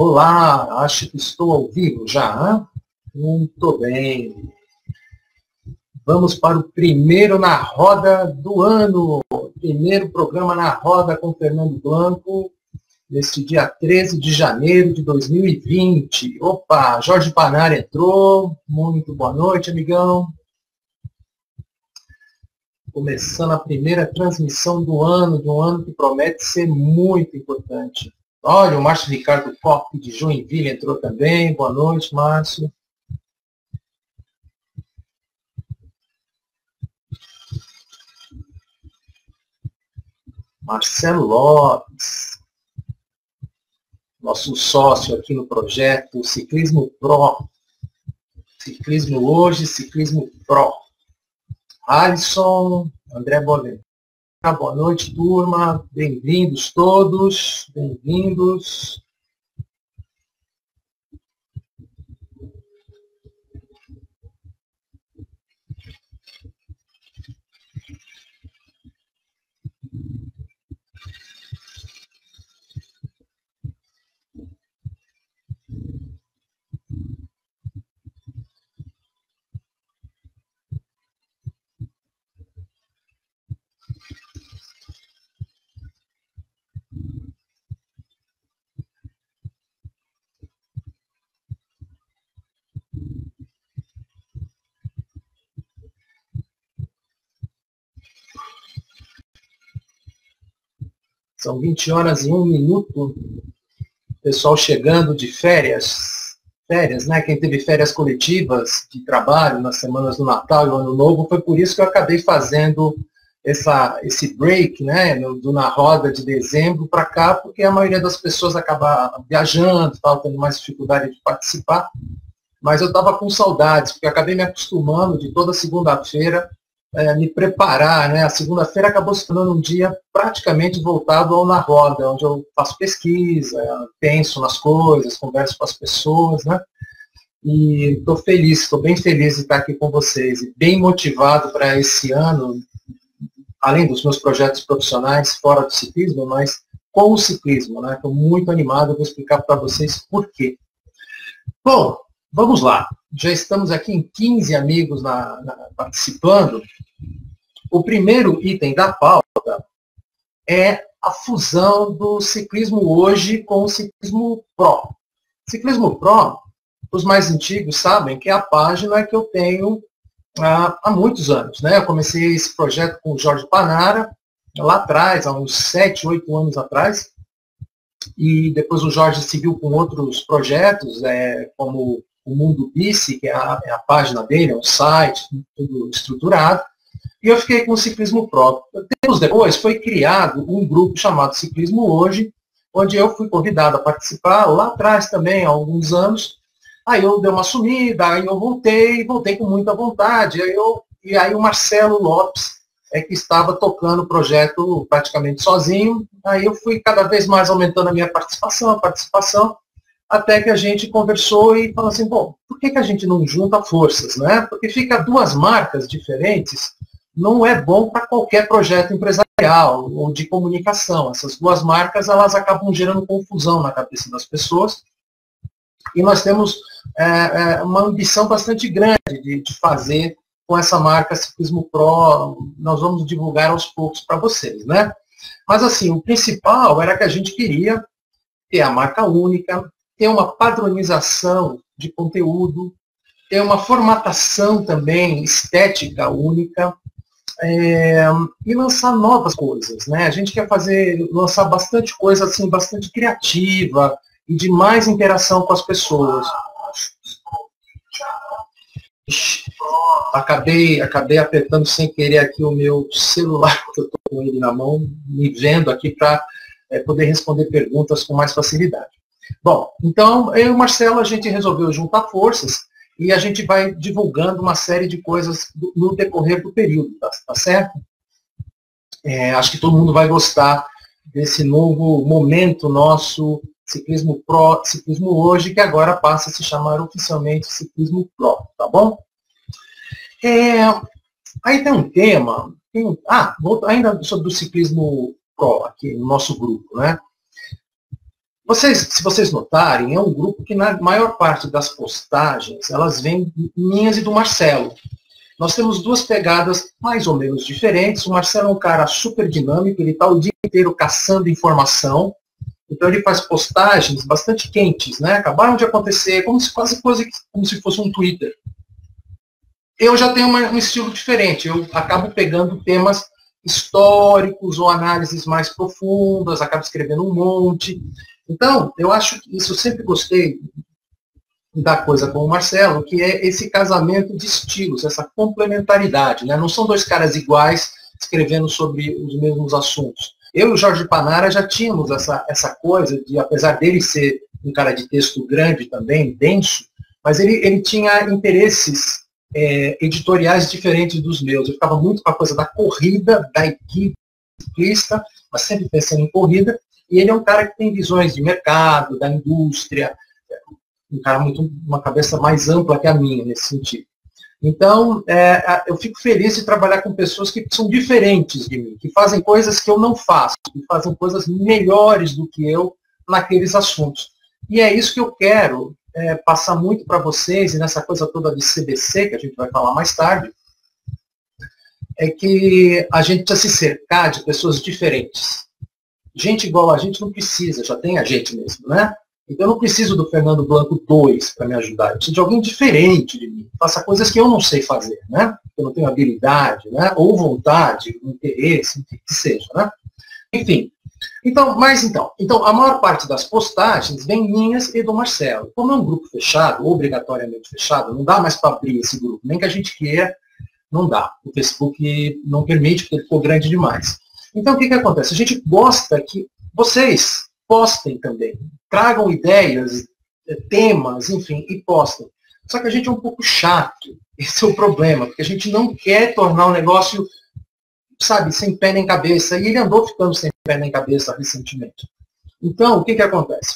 Olá, acho que estou ao vivo já. Hein? Muito bem. Vamos para o primeiro na roda do ano. Primeiro programa na roda com Fernando Blanco, neste dia 13 de janeiro de 2020. Opa, Jorge Panara entrou. Muito boa noite, amigão. Começando a primeira transmissão do ano, de um ano que promete ser muito importante. Olha, o Márcio Ricardo Kopp de Joinville entrou também. Boa noite, Márcio. Marcelo Lopes, nosso sócio aqui no projeto Ciclismo Pro. Ciclismo hoje, Ciclismo Pro. Alisson, André Boaventura. Boa noite, turma. Bem-vindos todos. Bem-vindos. São 20 horas e 1 minuto. Pessoal chegando de férias. Férias, né? Quem teve férias coletivas de trabalho nas semanas do Natal e do Ano Novo, foi por isso que eu acabei fazendo esse break, né? Do Na Roda de dezembro para cá, porque a maioria das pessoas acaba viajando, tendo mais dificuldade de participar. Mas eu estava com saudades, porque eu acabei me acostumando de toda segunda-feira me preparar, né? A segunda-feira acabou se tornando um dia praticamente voltado ao Na Roda, onde eu faço pesquisa, penso nas coisas, converso com as pessoas, né? E estou feliz, estou bem feliz de estar aqui com vocês e bem motivado para esse ano, além dos meus projetos profissionais fora do ciclismo, mas com o ciclismo, né? Estou muito animado, vou explicar para vocês por quê. Bom, vamos lá. Já estamos aqui em 15 amigos participando. O primeiro item da pauta é a fusão do ciclismo hoje com o ciclismo Pro. Ciclismo Pro, os mais antigos sabem que é a página que eu tenho há muitos anos. Né? Eu comecei esse projeto com o Jorge Panara, lá atrás, há uns 7, 8 anos atrás, e depois o Jorge seguiu com outros projetos, como o Mundo Bici, que é a página dele, é um site, tudo estruturado, e eu fiquei com o Ciclismo Pro. Tempos depois foi criado um grupo chamado Ciclismo Hoje, onde eu fui convidado a participar lá atrás também, há alguns anos. Aí eu dei uma sumida, aí eu voltei com muita vontade. E aí o Marcelo Lopes que estava tocando o projeto praticamente sozinho. Aí eu fui cada vez mais aumentando a minha participação, até que a gente conversou e falou assim, bom, por que a gente não junta forças, né? Porque fica duas marcas diferentes, não é bom para qualquer projeto empresarial ou de comunicação. Essas duas marcas, elas acabam gerando confusão na cabeça das pessoas. E nós temos uma ambição bastante grande de fazer com essa marca Ciclismo Pro. Nós vamos divulgar aos poucos para vocês, né? Mas assim, o principal era que a gente queria ter a marca única, ter uma padronização de conteúdo, ter uma formatação também estética única, e lançar novas coisas, né? A gente quer lançar bastante coisa assim, bastante criativa e de mais interação com as pessoas. Acabei apertando sem querer aqui o meu celular, que eu estou com ele na mão, me vendo aqui para poder responder perguntas com mais facilidade. Bom, então, eu e o Marcelo, a gente resolveu juntar forças e a gente vai divulgando uma série de coisas no decorrer do período, tá certo? Acho que todo mundo vai gostar desse novo momento nosso, Ciclismo Pro, Ciclismo Hoje, que agora passa a se chamar oficialmente Ciclismo Pro, tá bom? Aí tem um tema, ainda sobre o Ciclismo Pro, aqui no nosso grupo, né? Se vocês notarem, é um grupo que na maior parte das postagens, elas vêm minhas e do Marcelo. Nós temos duas pegadas mais ou menos diferentes. O Marcelo é um cara super dinâmico, ele está o dia inteiro caçando informação. Então ele faz postagens bastante quentes, né? Acabaram de acontecer, quase como se fosse um Twitter. Eu já tenho um estilo diferente, eu acabo pegando temas históricos ou análises mais profundas, acabo escrevendo um monte. Então, eu acho que isso eu sempre gostei da coisa com o Marcelo, que é esse casamento de estilos, essa complementaridade, né? Não são dois caras iguais escrevendo sobre os mesmos assuntos. Eu e o Jorge Panara já tínhamos essa coisa de, apesar dele ser um cara de texto grande também, denso, mas ele tinha interesses editoriais diferentes dos meus. Eu ficava muito com a coisa da corrida, da equipe ciclista, mas sempre pensando em corrida, e ele é um cara que tem visões de mercado, da indústria, um cara uma cabeça mais ampla que a minha nesse sentido. Então, eu fico feliz de trabalhar com pessoas que são diferentes de mim, que fazem coisas que eu não faço, que fazem coisas melhores do que eu naqueles assuntos. E é isso que eu quero passar muito para vocês, e nessa coisa toda de CBC, que a gente vai falar mais tarde, é que a gente precisa se cercar de pessoas diferentes. Gente igual a gente não precisa, já tem a gente mesmo, né? Então eu não preciso do Fernando Blanco 2 para me ajudar. Eu preciso de alguém diferente de mim, que faça coisas que eu não sei fazer, né? Eu não tenho habilidade, né? Ou vontade, interesse, que seja, né? Enfim. Então, a maior parte das postagens vem minhas e do Marcelo. Como é um grupo fechado, obrigatoriamente fechado, não dá mais para abrir esse grupo, nem que a gente queira, não dá. O Facebook não permite, porque ele ficou grande demais. Então, o que acontece? A gente gosta que vocês postem também, tragam ideias, temas, enfim, e postem. Só que a gente é um pouco chato, esse é o problema, porque a gente não quer tornar o negócio, sabe, sem pé nem cabeça, e ele andou ficando sem pé nem cabeça recentemente. Então, o que acontece?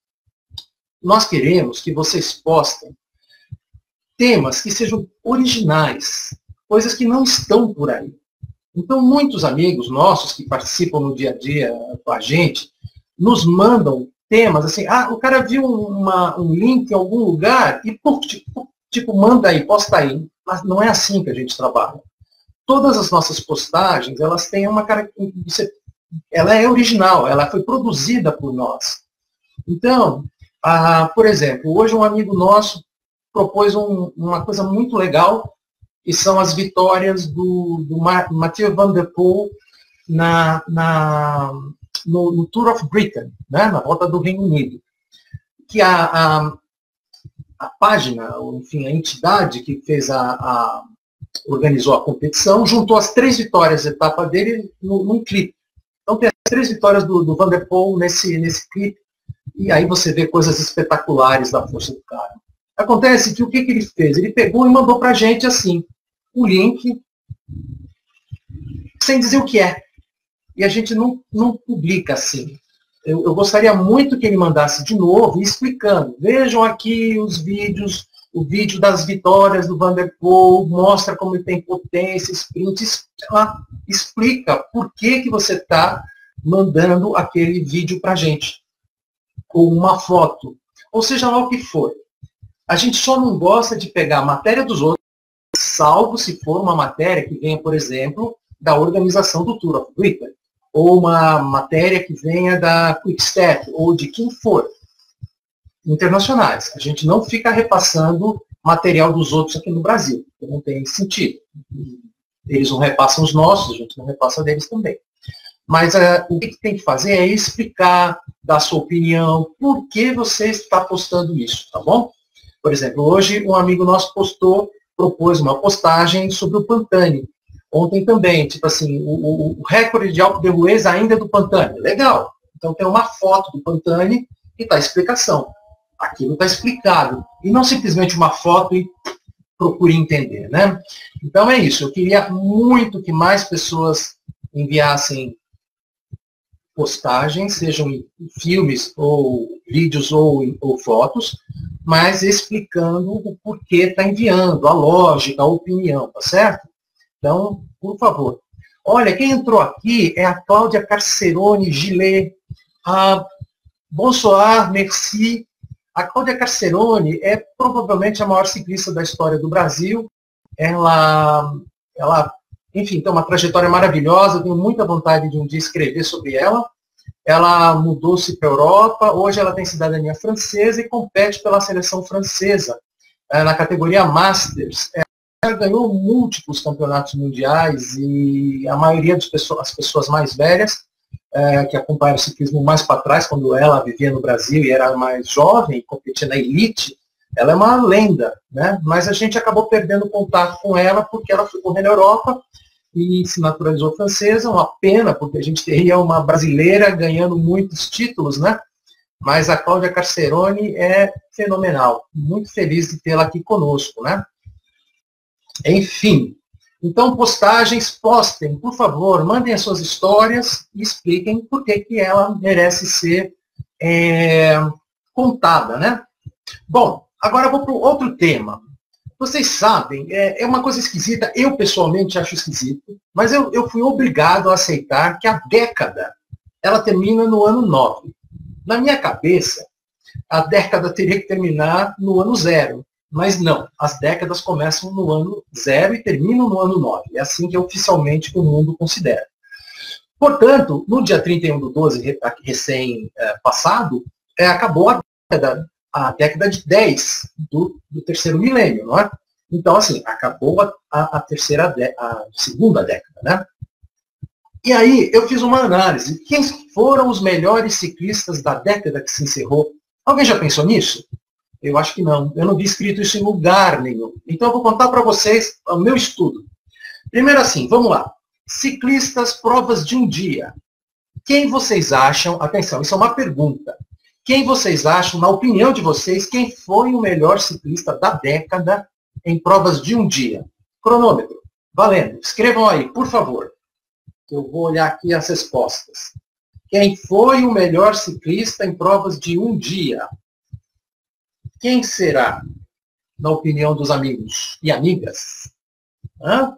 Nós queremos que vocês postem temas que sejam originais, coisas que não estão por aí. Então, muitos amigos nossos que participam no dia a dia com a gente, nos mandam temas assim, o cara viu um link em algum lugar e, tipo, manda aí, posta aí. Mas não é assim que a gente trabalha. Todas as nossas postagens, elas têm uma característica, ela é original, ela foi produzida por nós. Então, por exemplo, hoje um amigo nosso propôs uma coisa muito legal, que são as vitórias do Mathieu Van Der Poel no Tour of Britain, né, na volta do Reino Unido. Que a página, enfim, a entidade que organizou a competição, juntou as 3 vitórias da etapa dele num clipe. Então tem as 3 vitórias do Van Der Poel nesse clipe, e aí você vê coisas espetaculares da força do cara. Acontece que o que ele fez? Ele pegou e mandou para a gente assim, o link, sem dizer o que é. E a gente não publica assim. Eu gostaria muito que ele mandasse de novo, explicando. Vejam aqui os vídeos, o vídeo das vitórias do Van Der Poel, mostra como ele tem potência, sprint, explica por que você está mandando aquele vídeo para a gente. Ou uma foto. Ou seja lá o que for. A gente só não gosta de pegar a matéria dos outros, salvo se for uma matéria que venha, por exemplo, da organização do Tour of Britain, ou uma matéria que venha da Quickstep, ou de quem for, internacionais. A gente não fica repassando material dos outros aqui no Brasil, porque não tem sentido. Eles não repassam os nossos, a gente não repassa deles também. Mas o que tem que fazer é explicar, dar sua opinião, por que você está postando isso, tá bom? Por exemplo, hoje um amigo nosso propôs uma postagem sobre o Pantani. Ontem também, tipo assim, o recorde de Alpe d'Huez ainda é do Pantani. Legal. Então tem uma foto do Pantani e está a explicação. Aquilo está explicado. E não simplesmente uma foto e procure entender, né? Então é isso. Eu queria muito que mais pessoas enviassem postagens, sejam filmes ou vídeos ou fotos, mas explicando o porquê está enviando, a lógica, a opinião, tá certo? Então, por favor. Olha, quem entrou aqui é a Cláudia Carcerone Gilet. Bonsoir, merci. A Cláudia Carcerone é provavelmente a maior ciclista da história do Brasil. Ela, enfim, tem uma trajetória maravilhosa, eu tenho muita vontade de um dia escrever sobre ela. Ela mudou-se para a Europa, hoje ela tem cidadania francesa e compete pela seleção francesa, na categoria Masters. Ela ganhou múltiplos campeonatos mundiais e a maioria das pessoas, as pessoas mais velhas, que acompanham o ciclismo mais para trás, quando ela vivia no Brasil e era mais jovem, competia na elite, ela é uma lenda, né? Mas a gente acabou perdendo contato com ela porque ela foi correr na Europa e se naturalizou francesa, uma pena, porque a gente teria uma brasileira ganhando muitos títulos, né? Mas a Cláudia Carcerone é fenomenal, muito feliz de tê-la aqui conosco, né? Enfim, então postagens, postem, por favor, mandem as suas histórias e expliquem por que ela merece ser contada, né? Bom, agora eu vou para outro tema. Vocês sabem, é uma coisa esquisita, eu pessoalmente acho esquisito, mas eu fui obrigado a aceitar que a década, ela termina no ano 9. Na minha cabeça, a década teria que terminar no ano 0. Mas não, as décadas começam no ano 0 e terminam no ano 9. É assim que oficialmente o mundo considera. Portanto, no dia 31/12, recém-passado, acabou a década de 10 do terceiro milênio, não é? Então, assim, acabou a segunda década, né? E aí, eu fiz uma análise. Quem foram os melhores ciclistas da década que se encerrou? Alguém já pensou nisso? Eu acho que não. Eu não vi escrito isso em lugar nenhum. Então, eu vou contar para vocês o meu estudo. Primeiro assim, vamos lá. Ciclistas, provas de um dia. Quem vocês acham, atenção, isso é uma pergunta. Quem vocês acham, na opinião de vocês, quem foi o melhor ciclista da década em provas de um dia? Cronômetro, valendo. Escrevam aí, por favor. Eu vou olhar aqui as respostas. Quem foi o melhor ciclista em provas de um dia? Quem será, na opinião dos amigos e amigas? Hã?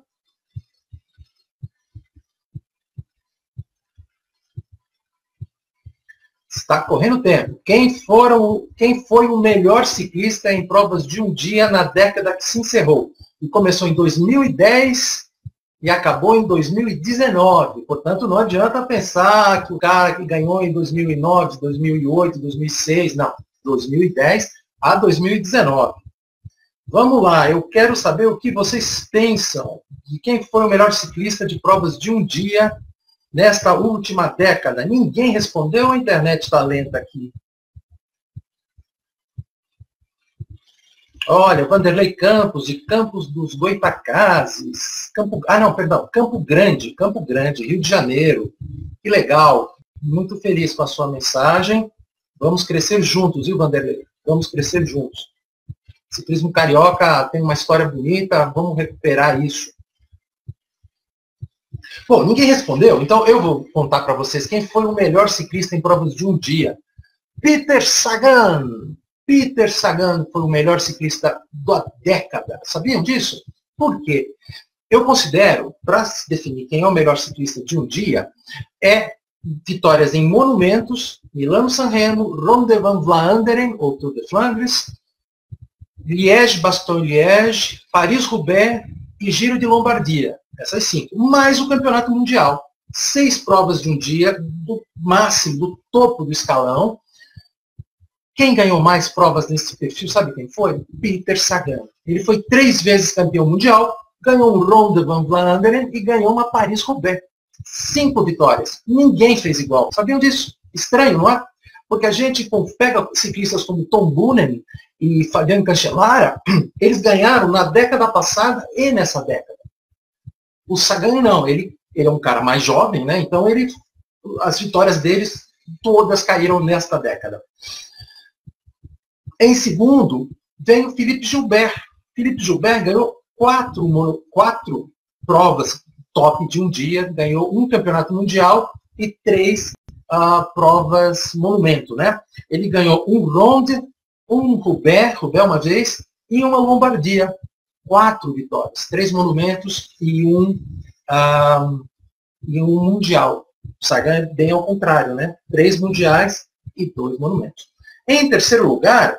Está correndo tempo. Quem foi o melhor ciclista em provas de um dia na década que se encerrou? E começou em 2010 e acabou em 2019. Portanto, não adianta pensar que o cara que ganhou em 2009, 2008, 2006, não. 2010 a 2019. Vamos lá, eu quero saber o que vocês pensam de quem foi o melhor ciclista de provas de um dia nesta última década. Ninguém respondeu, a internet está lenta aqui. Olha, Vanderlei Campos, de Campos dos Goitacazes. Campo Grande, Rio de Janeiro. Que legal, muito feliz com a sua mensagem. Vamos crescer juntos, viu, Vanderlei? Vamos crescer juntos. Ciclismo carioca tem uma história bonita, vamos recuperar isso. Bom, ninguém respondeu, então eu vou contar para vocês quem foi o melhor ciclista em provas de um dia. Peter Sagan. Peter Sagan foi o melhor ciclista da década. Sabiam disso? Por quê? Eu considero, para se definir quem é o melhor ciclista de um dia, vitórias em monumentos, Milano-San Remo, Ronde van Vlaanderen, ou Tour de Flandres, Liège-Bastogne-Liège, Paris-Roubaix e Giro de Lombardia. Essas 5. Mais o campeonato mundial. 6 provas de um dia, do máximo, do topo do escalão. Quem ganhou mais provas nesse perfil, sabe quem foi? Peter Sagan. Ele foi 3 vezes campeão mundial, ganhou um Ronde van Vlaanderen e ganhou uma Paris-Roubaix. 5 vitórias. Ninguém fez igual. Sabiam disso? Estranho, não é? Porque a gente pega ciclistas como Tom Boonen e Fabiano Cancellara, eles ganharam na década passada e nessa década. O Sagan não, ele é um cara mais jovem, né? Então as vitórias deles todas caíram nesta década. Em segundo, vem o Philippe Gilbert. Philippe Gilbert ganhou 4 provas top de um dia, ganhou um campeonato mundial e 3 provas monumento, né? Ele ganhou um Ronde, um Roubaix uma vez, e uma Lombardia. 4 vitórias, 3 monumentos e um mundial. O Sagan é bem ao contrário, né? 3 mundiais 2 monumentos. Em terceiro lugar,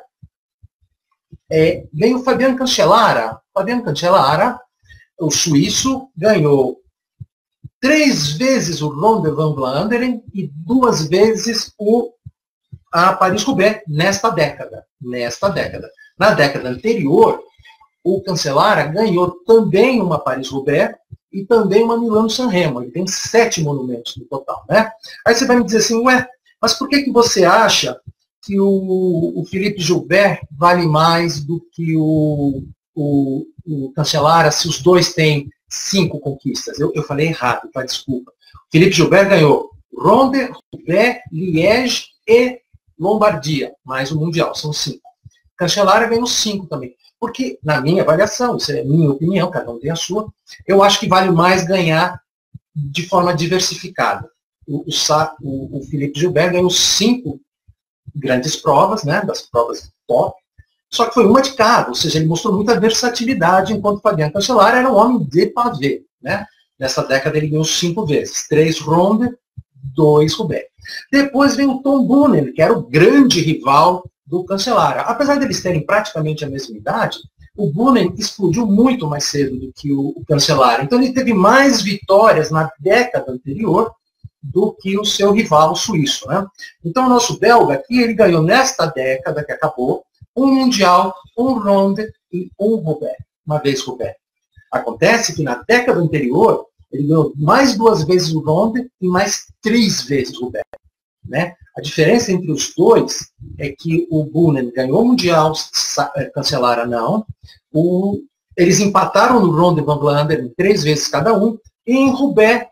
veio o Fabian Cancellara. Fabian Cancellara, o suíço, ganhou 3 vezes o Ronde van Vlaanderen e 2 vezes a Paris-Roubaix nesta década. Na década anterior, o Cancellara ganhou também uma Paris-Roubaix e também uma Milano-San Remo. Ele tem 7 monumentos no total, né? Aí você vai me dizer assim, ué, mas por que você acha que o Philippe Gilbert vale mais do que o Cancellara, se os dois têm 5 conquistas? Eu falei errado, tá? Desculpa. O Philippe Gilbert ganhou Ronde, Roubaix, Liège e Lombardia, mais o Mundial, são 5. Cancellara ganhou 5 também. Porque, na minha avaliação, isso é minha opinião, cada um tem a sua, eu acho que vale mais ganhar de forma diversificada. O Philippe Gilbert ganhou 5 grandes provas, né, das provas top, só que foi uma de cada, ou seja, ele mostrou muita versatilidade, enquanto Fabian Cancellara era um homem de pavê, né? Nessa década ele ganhou 5 vezes, 3 Ronde, 2 Roubaix. Depois vem o Tom Boonen, que era o grande rival do Cancellara. Apesar deles terem praticamente a mesma idade, o Boonen explodiu muito mais cedo do que o Cancellara. Então ele teve mais vitórias na década anterior do que o seu rival suíço, né? Então o nosso belga aqui, ele ganhou nesta década que acabou, um Mundial, um Ronde e um Roubaix, uma vez Roubaix. Acontece que na década anterior, ele ganhou mais 2 vezes o Ronde e mais 3 vezes o Roubaix, né? A diferença entre os dois é que o Boonen ganhou o Mundial, Cancellara não. Eles empataram no Ronde van Vlaanderen 3 vezes cada um, e em Roubaix,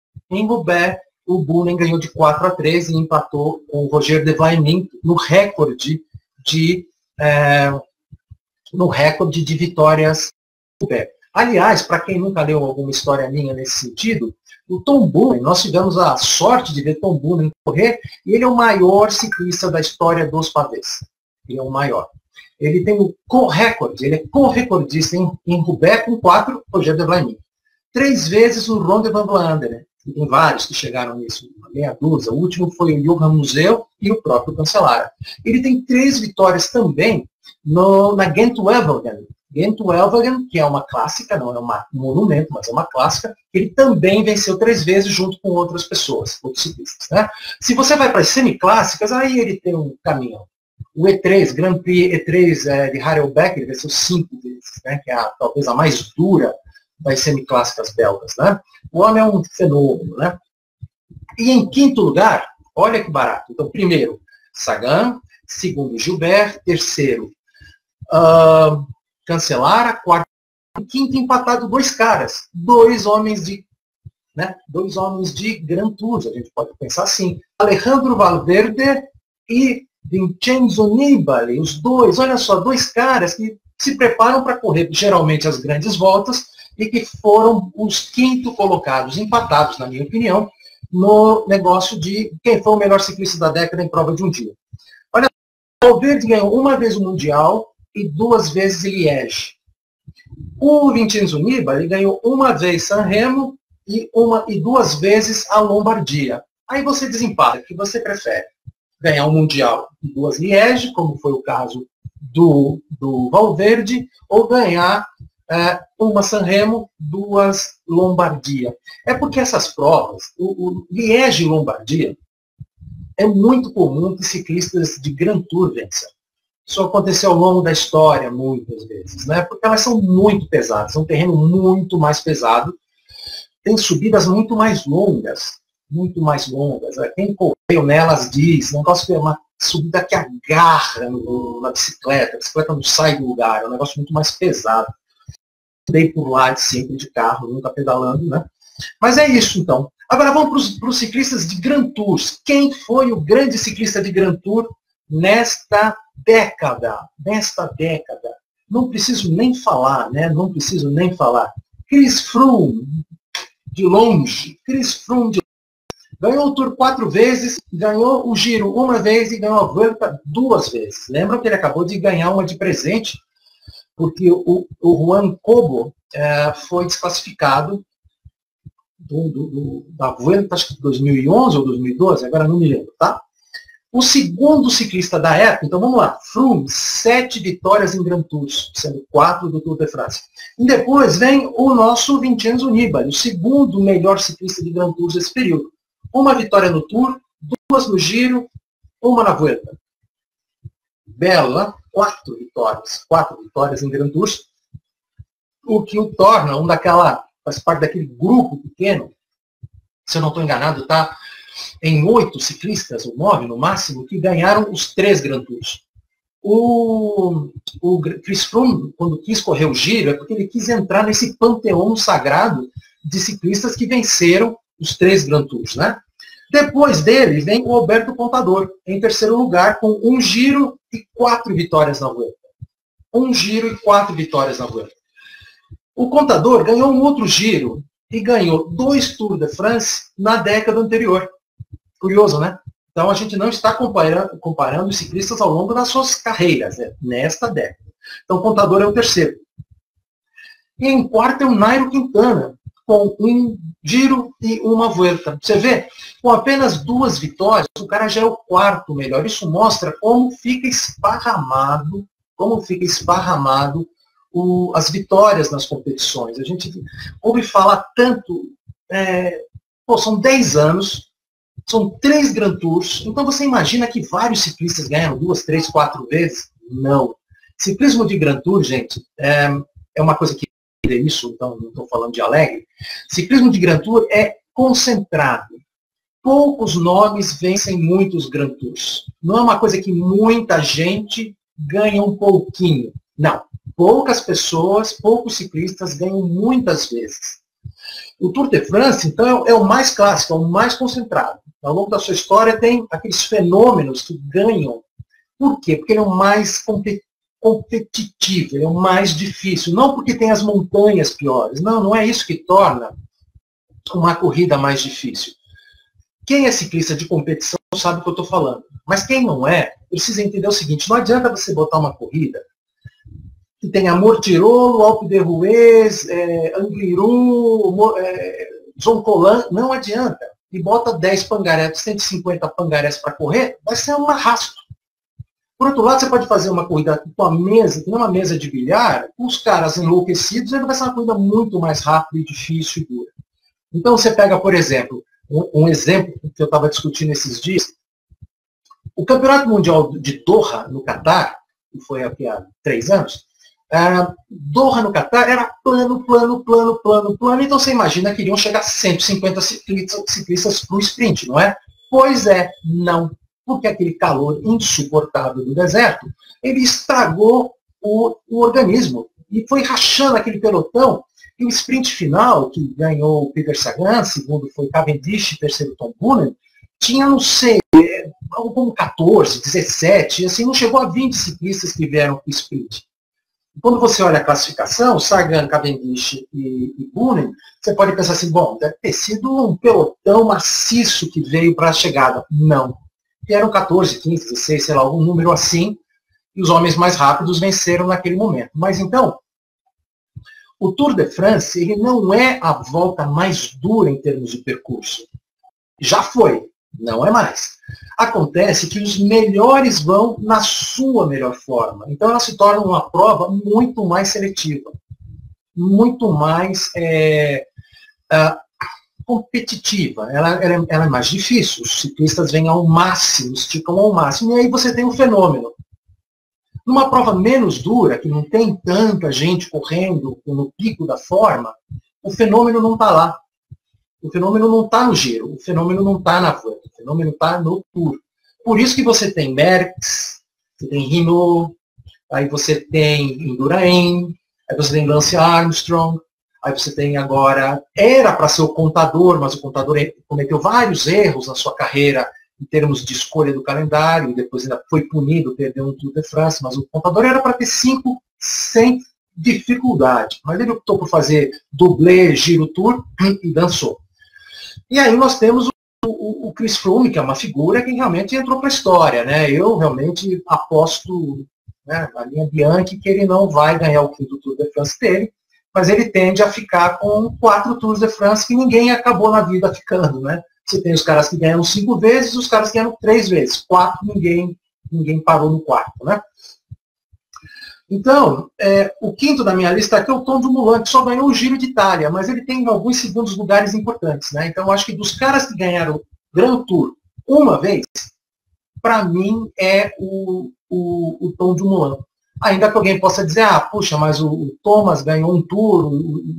o Boonen ganhou de 4-3 e empatou com o Roger de Vlaeminck no recorde de vitórias no Roubaix. Aliás, para quem nunca leu alguma história minha nesse sentido, o Tom Boonen, nós tivemos a sorte de ver Tom Boonen correr, e ele é o maior ciclista da história dos pavês. Ele é o maior. Ele tem o co-recorde, ele é co-recordista em Roubaix com 4, Roger de Vlaeminck. 3 vezes no Ronde van Vlaanderen. Tem vários que chegaram nisso, uma meia dúzia. O último foi o Johan Museeuw e o próprio Cancellara. Ele tem 3 vitórias também na Gent-Wevelgem. Gent-Wevelgem, que é uma clássica, não é um monumento, mas é uma clássica. Ele também venceu 3 vezes junto com outras pessoas, outros ciclistas, né? Se você vai para as semiclássicas, aí ele tem um caminho. O E3, Grand Prix E3 de Harelbeke, ele venceu 5 vezes, né? Que é talvez a mais dura das semiclássicas belgas, né? O homem é um fenômeno, né? E em quinto lugar, olha que barato. Então, primeiro, Sagan, segundo, Gilbert, terceiro, Cancellara, quarto, quinto empatado 2 caras, 2 homens de, né? 2 homens de Grand Tours, a gente pode pensar assim. Alejandro Valverde e Vincenzo Nibali, os dois, olha só, 2 caras que se preparam para correr geralmente as grandes voltas, e que foram os 5º colocados, empatados, na minha opinião, no negócio de quem foi o melhor ciclista da década em prova de um dia. Olha, o Valverde ganhou 1 vez o Mundial e 2 vezes Liège. O Vincenzo Nibali ganhou 1 vez San Remo e 2 vezes a Lombardia. Aí você desempata, o que você prefere? Ganhar um Mundial e 2 Liège, como foi o caso do Valverde, ou ganhar uma San Remo, 2 Lombardia. É porque essas provas, o Liège e Lombardia, é muito comum que ciclistas de Grand Tour vençam. Isso aconteceu ao longo da história, muitas vezes, né? Porque elas são muito pesadas, é um terreno muito mais pesado, tem subidas muito mais longas, muito mais longas. Quem correu nelas diz, não gosto de ver uma subida que agarra na bicicleta, a bicicleta não sai do lugar, é um negócio muito mais pesado. Dei por lá sempre de carro, nunca pedalando, né? Mas é isso, então. Agora vamos para os ciclistas de Grand Tours. Quem foi o grande ciclista de Grand Tour nesta década? Não preciso nem falar, né? Não preciso nem falar. Chris Froome, de longe. Ganhou o Tour 4 vezes, ganhou o Giro 1 vez e ganhou a Vuelta 2 vezes. Lembram que ele acabou de ganhar uma de presente, porque o Juan Cobo foi desclassificado da Vuelta, acho que 2011 ou 2012, agora não me lembro, tá? O segundo ciclista da época, então vamos lá, Froome, 7 vitórias em Grand Tours, sendo 4 do Tour de France. E depois vem o nosso Vincenzo Nibali, o segundo melhor ciclista de Grand Tours desse período. Uma vitória no Tour, 2 no Giro, 1 na Vuelta. Belo, né? 4 vitórias em Grand Tours, o que o torna faz parte daquele grupo pequeno, se eu não estou enganado, está em 8 ciclistas, ou 9 no máximo, que ganharam os 3 Grand Tours. O Chris Froome, quando quis correr o Giro, é porque ele quis entrar nesse panteão sagrado de ciclistas que venceram os 3 Grand Tours, né? Depois dele vem o Alberto Contador, em terceiro lugar, com 1 Giro e 4 vitórias na Vuelta. 1 Giro e 4 vitórias na Vuelta. O Contador ganhou um outro Giro e ganhou 2 Tour de France na década anterior. Curioso, né? Então a gente não está comparando os ciclistas ao longo das suas carreiras, né? Nesta década. Então o Contador é o terceiro. E em quarto é o Nairo Quintana, com 1 Giro e 1 Vuelta. Você vê, com apenas 2 vitórias, o cara já é o 4º melhor. Isso mostra como fica esparramado as vitórias nas competições. A gente ouve falar tanto, são 10 anos, são 3 Grand Tours, então você imagina que vários ciclistas ganham 2, 3, 4 vezes? Não. Ciclismo de Grand Tour, gente, é uma coisa que é isso, então não estou falando de alegre. Ciclismo de Grand Tour é concentrado. Poucos nomes vencem muitos Grand Tours. Não é uma coisa que muita gente ganha um pouquinho. Não. Poucas pessoas, poucos ciclistas ganham muitas vezes. O Tour de France, então, é o mais clássico, é o mais concentrado. Ao longo da sua história tem aqueles fenômenos que ganham. Por quê? Porque ele é o mais competitivo, ele é o mais difícil. Não porque tem as montanhas piores. Não, não é isso que torna uma corrida mais difícil. Quem é ciclista de competição sabe o que eu estou falando. Mas quem não é, precisa entender o seguinte, não adianta você botar uma corrida que tenha Mortirolo, Alpe d'Huez, Angliru, Zoncolan, não adianta. E bota 10 pangarés, 150 pangarés para correr, vai ser um arrasto. Por outro lado, você pode fazer uma corrida com uma mesa, que não é uma mesa de bilhar, com os caras enlouquecidos, ele vai ser uma corrida muito mais rápida e difícil e dura. Então você pega, por exemplo, um exemplo que eu estava discutindo esses dias, o Campeonato Mundial de Doha, no Catar, que foi aqui há 3 anos, Doha no Catar era plano, então você imagina que iriam chegar 150 ciclistas para o sprint, não é? Pois é, não, porque aquele calor insuportável do deserto, ele estragou o organismo, e foi rachando aquele pelotão, e o sprint final, que ganhou o Peter Sagan, segundo foi Cavendish, terceiro Tom Boonen, tinha, não sei, algo como 14, 17, assim, não chegou a 20 ciclistas que vieram para o sprint. Quando você olha a classificação, Sagan, Cavendish e Boonen, você pode pensar assim, bom, deve ter sido um pelotão maciço que veio para a chegada. Não. Vieram 14, 15, 16, sei lá, algum número assim, e os homens mais rápidos venceram naquele momento. Mas então, o Tour de France, ele não é a volta mais dura em termos de percurso. Já foi, não é mais. Acontece que os melhores vão na sua melhor forma. Então ela se torna uma prova muito mais seletiva, muito mais competitiva. Ela é mais difícil. Os ciclistas vêm ao máximo, esticam ao máximo, e aí você tem um fenômeno. Numa prova menos dura, que não tem tanta gente correndo no pico da forma, o fenômeno não está lá. O fenômeno não está no Giro, o fenômeno não está na Vuelta, o fenômeno está no Tour. Por isso que você tem Merckx, você tem Hinault, aí você tem Indurain, aí você tem Lance Armstrong, aí você tem agora, era para ser o Contador, mas o Contador cometeu vários erros na sua carreira em termos de escolha do calendário, e depois ainda foi punido, perdeu um Tour de France, mas o Contador era para ter 5 sem dificuldade. Mas ele optou por fazer dublê, Giro, Tour e dançou. E aí nós temos o Chris Froome, que é uma figura que realmente entrou para a história, né? Eu realmente aposto, né, na linha Bianchi, que ele não vai ganhar o 5º Tour de France dele, mas ele tende a ficar com 4 Tours de France que ninguém acabou na vida ficando, né? Você tem os caras que ganham 5 vezes, os caras que ganham 3 vezes. 4, ninguém parou no quarto, né? Então, o quinto da minha lista aqui é o Tom Dumoulin, que só ganhou o Giro de Itália, mas ele tem alguns segundos lugares importantes, né? Então, eu acho que dos caras que ganharam o Grand Tour uma vez, para mim é o Tom Dumoulin. Ainda que alguém possa dizer, puxa, mas o Thomas ganhou um Tour,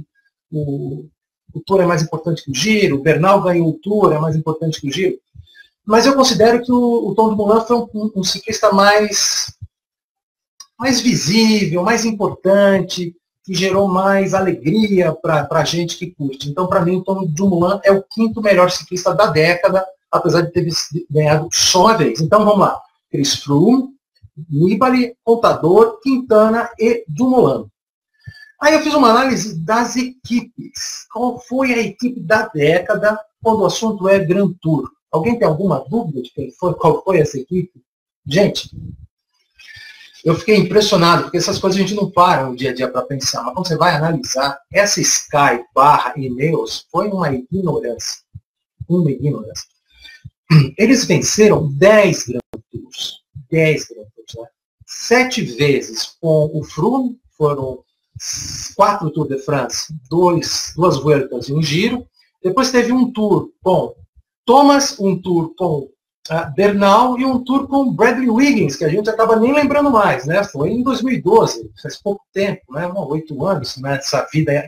o Tour é mais importante que o Giro, o Bernal ganhou o Tour, é mais importante que o Giro. Mas eu considero que o Tom Dumoulin foi um ciclista mais visível, mais importante, que gerou mais alegria para a gente que curte. Então, para mim, o Tom Dumoulin é o quinto melhor ciclista da década, apesar de ter ganhado só uma vez. Então, vamos lá. Chris Froome, Nibali, Contador, Quintana e Dumoulin. Aí eu fiz uma análise das equipes. Qual foi a equipe da década quando o assunto é Grand Tour? Alguém tem alguma dúvida de qual foi essa equipe? Gente, eu fiquei impressionado, porque essas coisas a gente não para no dia a dia para pensar, mas quando você vai analisar, essa Sky / Ineos foi uma ignorância. Uma ignorância. Eles venceram 10 Grand Tours. 10 Grand Tours, né? 7 vezes com o Froome, foram 4 Tour de France, 2 Vueltas e um Giro. Depois teve um Tour com Thomas, um Tour com Bernal e um Tour com Bradley Wiggins, que a gente acaba nem lembrando mais, né? Foi em 2012, faz pouco tempo, né? 8 anos, né? Essa vida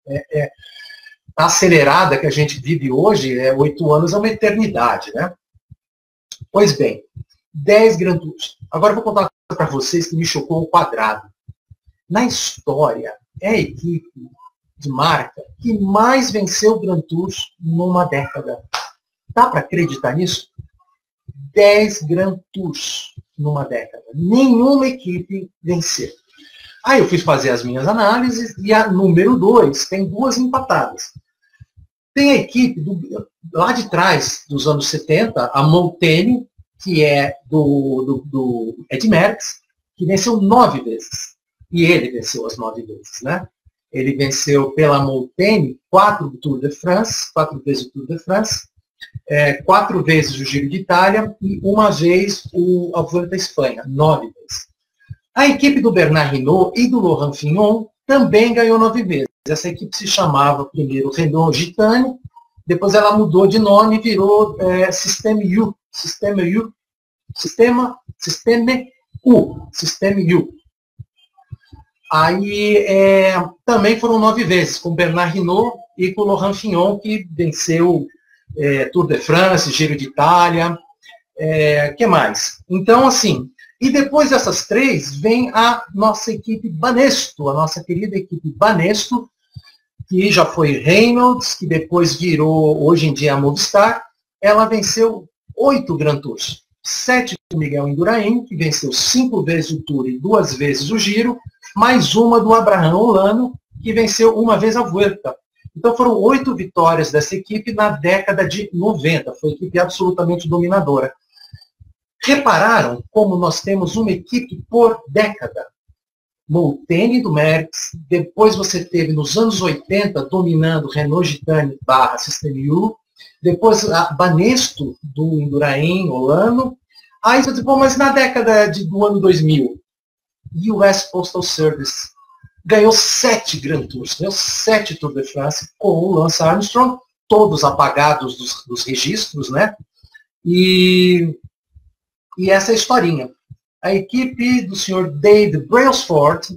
acelerada que a gente vive hoje, 8 anos é uma eternidade, né? Pois bem, 10 Grand Tours. Agora eu vou contar uma coisa para vocês que me chocou ao quadrado. Na história, é a equipe de marca que mais venceu Grand Tours numa década. Dá para acreditar nisso? 10 Grand Tours numa década. Nenhuma equipe venceu. Aí eu fui fazer as minhas análises e a número 2 tem 2 empatadas. Tem a equipe lá de trás, dos anos 70, a Molteni, que é do Ed Merckx, que venceu 9 vezes. E ele venceu as 9 vezes, né? Ele venceu pela Molteni 4 Tour de France, 4 vezes o Tour de France, 4 vezes o Giro de Itália e uma vez a Vuelta da Espanha, 9 vezes. A equipe do Bernard Hinault e do Laurent Fignon também ganhou 9 vezes. Essa equipe se chamava primeiro Renault Gitane, depois ela mudou de nome e virou Système U. Aí também foram 9 vezes, com Bernard Hinault e com Laurent Fignon, que venceu Tour de France, Giro de Itália, que mais? Então, assim, e depois dessas 3, vem a nossa equipe Banesto, a nossa querida equipe Banesto, que já foi Reynolds, que depois virou, hoje em dia, a Movistar. Ela venceu 8 Grand Tours. 7 com Miguel Indurain, que venceu 5 vezes o Tour e 2 vezes o Giro, mais uma do Abraham Olano, que venceu uma vez a Vuelta. Então foram 8 vitórias dessa equipe na década de 90. Foi uma equipe absolutamente dominadora. Repararam como nós temos uma equipe por década? Molteni do Merckx, depois você teve nos anos 80 dominando Renault Gitane / Système U, depois a Banesto do Indurain, Olano. Aí você diz, mas na década do ano 2000, US Postal Service ganhou 7 Grand Tours, ganhou 7 Tour de France com o Lance Armstrong, todos apagados dos registros, né? E essa é a historinha. A equipe do senhor Dave Brailsford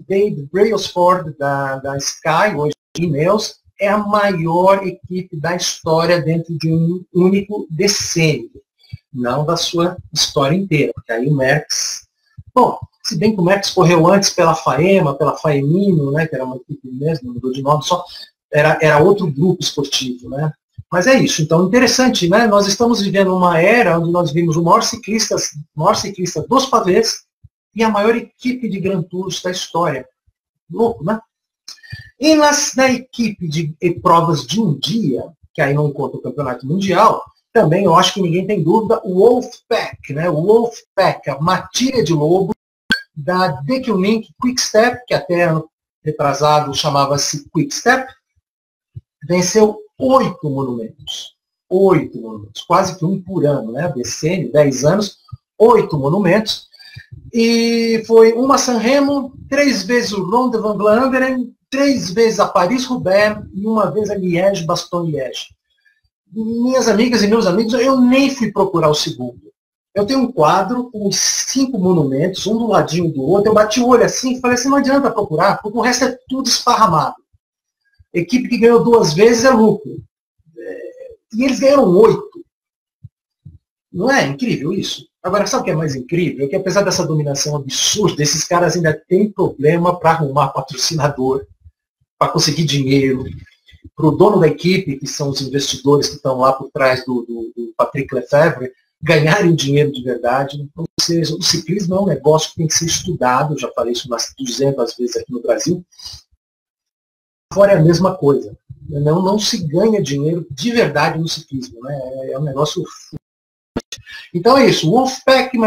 da Sky, hoje Ineos, é a maior equipe da história dentro de um único decênio, não da sua história inteira, porque aí o Merckx, bom, se bem que o Merckx correu antes pela Faema, pela Faemino, né, que era uma equipe mesmo, mudou de nome, só era outro grupo esportivo, né? Mas é isso, então interessante, né? Nós estamos vivendo uma era onde nós vimos o maior ciclista dos pavês e a maior equipe de Grand Tours da história. Louco, né? E na equipe de provas de um dia, que aí não conta o campeonato mundial, também eu acho que ninguém tem dúvida, o Wolfpack, né? O Wolfpack, a matilha de lobo da Deceuninck Quick-Step, que até ano retrasado chamava-se Quick-Step, venceu 8 monumentos. 8 monumentos, quase que um por ano, né? Decênio, 10 anos, 8 monumentos. E foi uma Sanremo, 3 vezes o Ronde van Vlaanderen, 3 vezes a Paris-Roubaix e uma vez a Liège-Bastogne-Liège. Minhas amigas e meus amigos, eu nem fui procurar o segundo. Eu tenho um quadro com 5 monumentos, um do ladinho do outro. Eu bati o olho assim e falei assim, não adianta procurar, porque o resto é tudo esparramado. Equipe que ganhou 2 vezes é lucro. E eles ganharam 8. Não é incrível isso? Agora, sabe o que é mais incrível? É que apesar dessa dominação absurda, esses caras ainda têm problema para arrumar patrocinador, para conseguir dinheiro, para o dono da equipe, que são os investidores que estão lá por trás do Patrick Lefevre, ganharem dinheiro de verdade. Ou seja, o ciclismo é um negócio que tem que ser estudado, já falei isso umas 200 vezes aqui no Brasil. Fora é a mesma coisa. Não se ganha dinheiro de verdade no ciclismo, né? É um negócio... Então é isso, o Wolfpack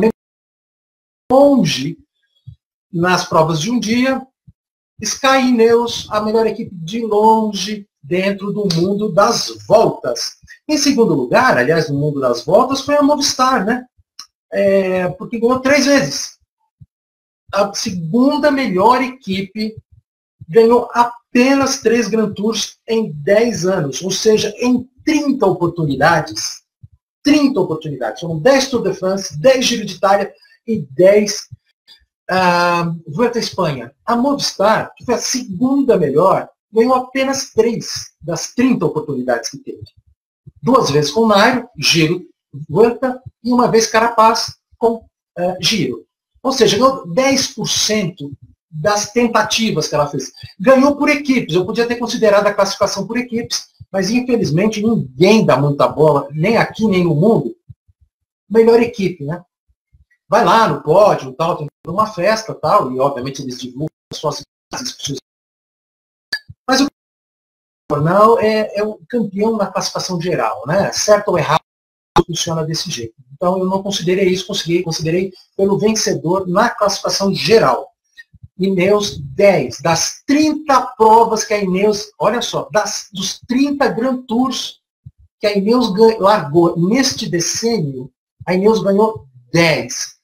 longe nas provas de um dia, Sky Ineos, a melhor equipe de longe dentro do mundo das voltas. Em segundo lugar, aliás, no mundo das voltas, foi a Movistar, né? Porque ganhou 3 vezes. A segunda melhor equipe ganhou apenas 3 Grand Tours em 10 anos, ou seja, em 30 oportunidades. 30 oportunidades. Foram 10 Tour de France, 10 Giro de Itália e 10 Vuelta à Espanha. A Movistar, que foi a segunda melhor, ganhou apenas 3 das 30 oportunidades que teve. 2 vezes com Nairo, Giro, Vuelta, e 1 vez Carapaz com Giro. Ou seja, ganhou 10% das tentativas que ela fez. Ganhou por equipes. Eu podia ter considerado a classificação por equipes, mas infelizmente ninguém dá muita bola, nem aqui nem no mundo. Melhor equipe, né? Vai lá no pódio, tal, tem uma festa, tal, e obviamente eles divulgam suas coisas. Mas o jornal é o campeão na classificação geral, né? Certo ou errado, funciona desse jeito. Então eu não considerei isso, considerei pelo vencedor na classificação geral. Ineos 10, das 30 provas que a Ineos, olha só, dos 30 Grand Tours que a Ineos largou neste decênio, a Ineos ganhou 10,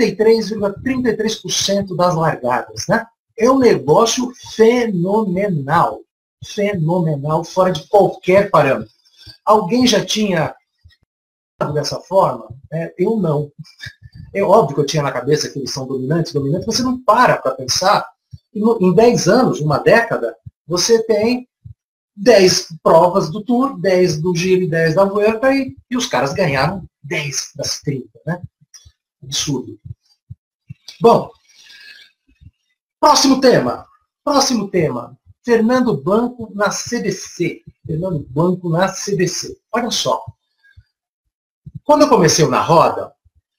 33,33% das largadas, né? É um negócio fenomenal, fenomenal, fora de qualquer parâmetro. Alguém já tinha dessa forma? Eu não. É óbvio que eu tinha na cabeça que eles são dominantes, você não para pensar. Em 10 anos, uma década, você tem 10 provas do Tour, 10 do Giro e 10 da Vuelta, e os caras ganharam 10 das 30, né? Absurdo. Bom, próximo tema. Fernando Blanco na CBC. Fernando Blanco na CBC. Olha só. Quando eu comecei na roda,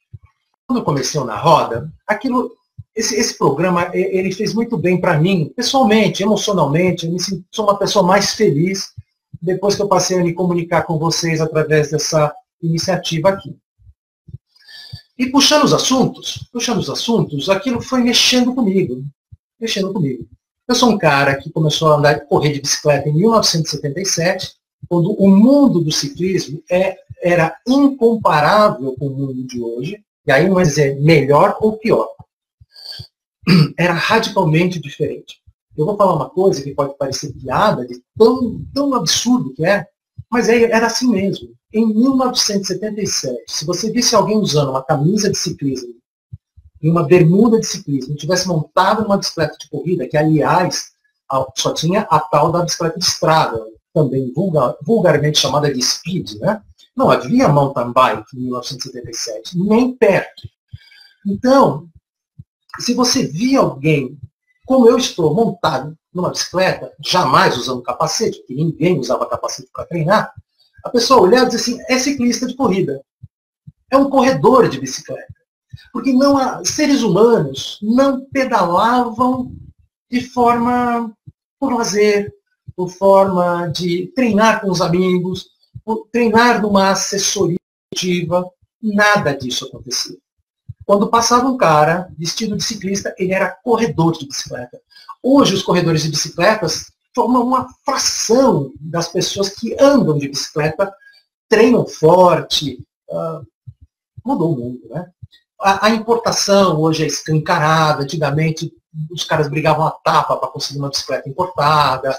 esse programa ele fez muito bem para mim, pessoalmente, emocionalmente. Eu sou uma pessoa mais feliz depois que eu passei a me comunicar com vocês através dessa iniciativa aqui. E puxando os assuntos, aquilo foi mexendo comigo. Eu sou um cara que começou a correr de bicicleta em 1977, quando o mundo do ciclismo era incomparável com o mundo de hoje. E aí não é dizer melhor ou pior. Era radicalmente diferente. Eu vou falar uma coisa que pode parecer piada, de tão absurdo que é, mas era assim mesmo. Em 1977, se você visse alguém usando uma camisa de ciclismo e uma bermuda de ciclismo, e tivesse montado numa bicicleta de corrida, que aliás só tinha a tal da bicicleta de estrada, também vulgarmente chamada de speed, né? Não havia mountain bike em 1977, nem perto. Então, se você via alguém, como eu estou, montado numa bicicleta, jamais usando capacete, porque ninguém usava capacete para treinar, a pessoa olhava e dizia assim, é ciclista de corrida. É um corredor de bicicleta. Porque seres humanos não pedalavam de forma por lazer, por forma de treinar com os amigos, treinar numa assessoria ativa, nada disso acontecia. Quando passava um cara vestido de ciclista, ele era corredor de bicicleta. Hoje, os corredores de bicicletas formam uma fração das pessoas que andam de bicicleta treinam forte, mudou o mundo, né? A importação hoje é escancarada, antigamente os caras brigavam a tapa para conseguir uma bicicleta importada.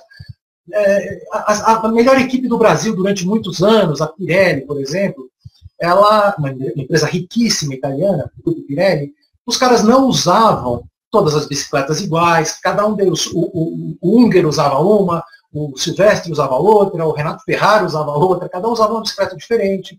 A melhor equipe do Brasil durante muitos anos, a Pirelli, por exemplo, uma empresa riquíssima italiana, o Pirelli, os caras não usavam todas as bicicletas iguais, cada um deles, o Húngaro usava uma, o Silvestre usava outra, o Renato Ferrari usava outra, cada um usava uma bicicleta diferente.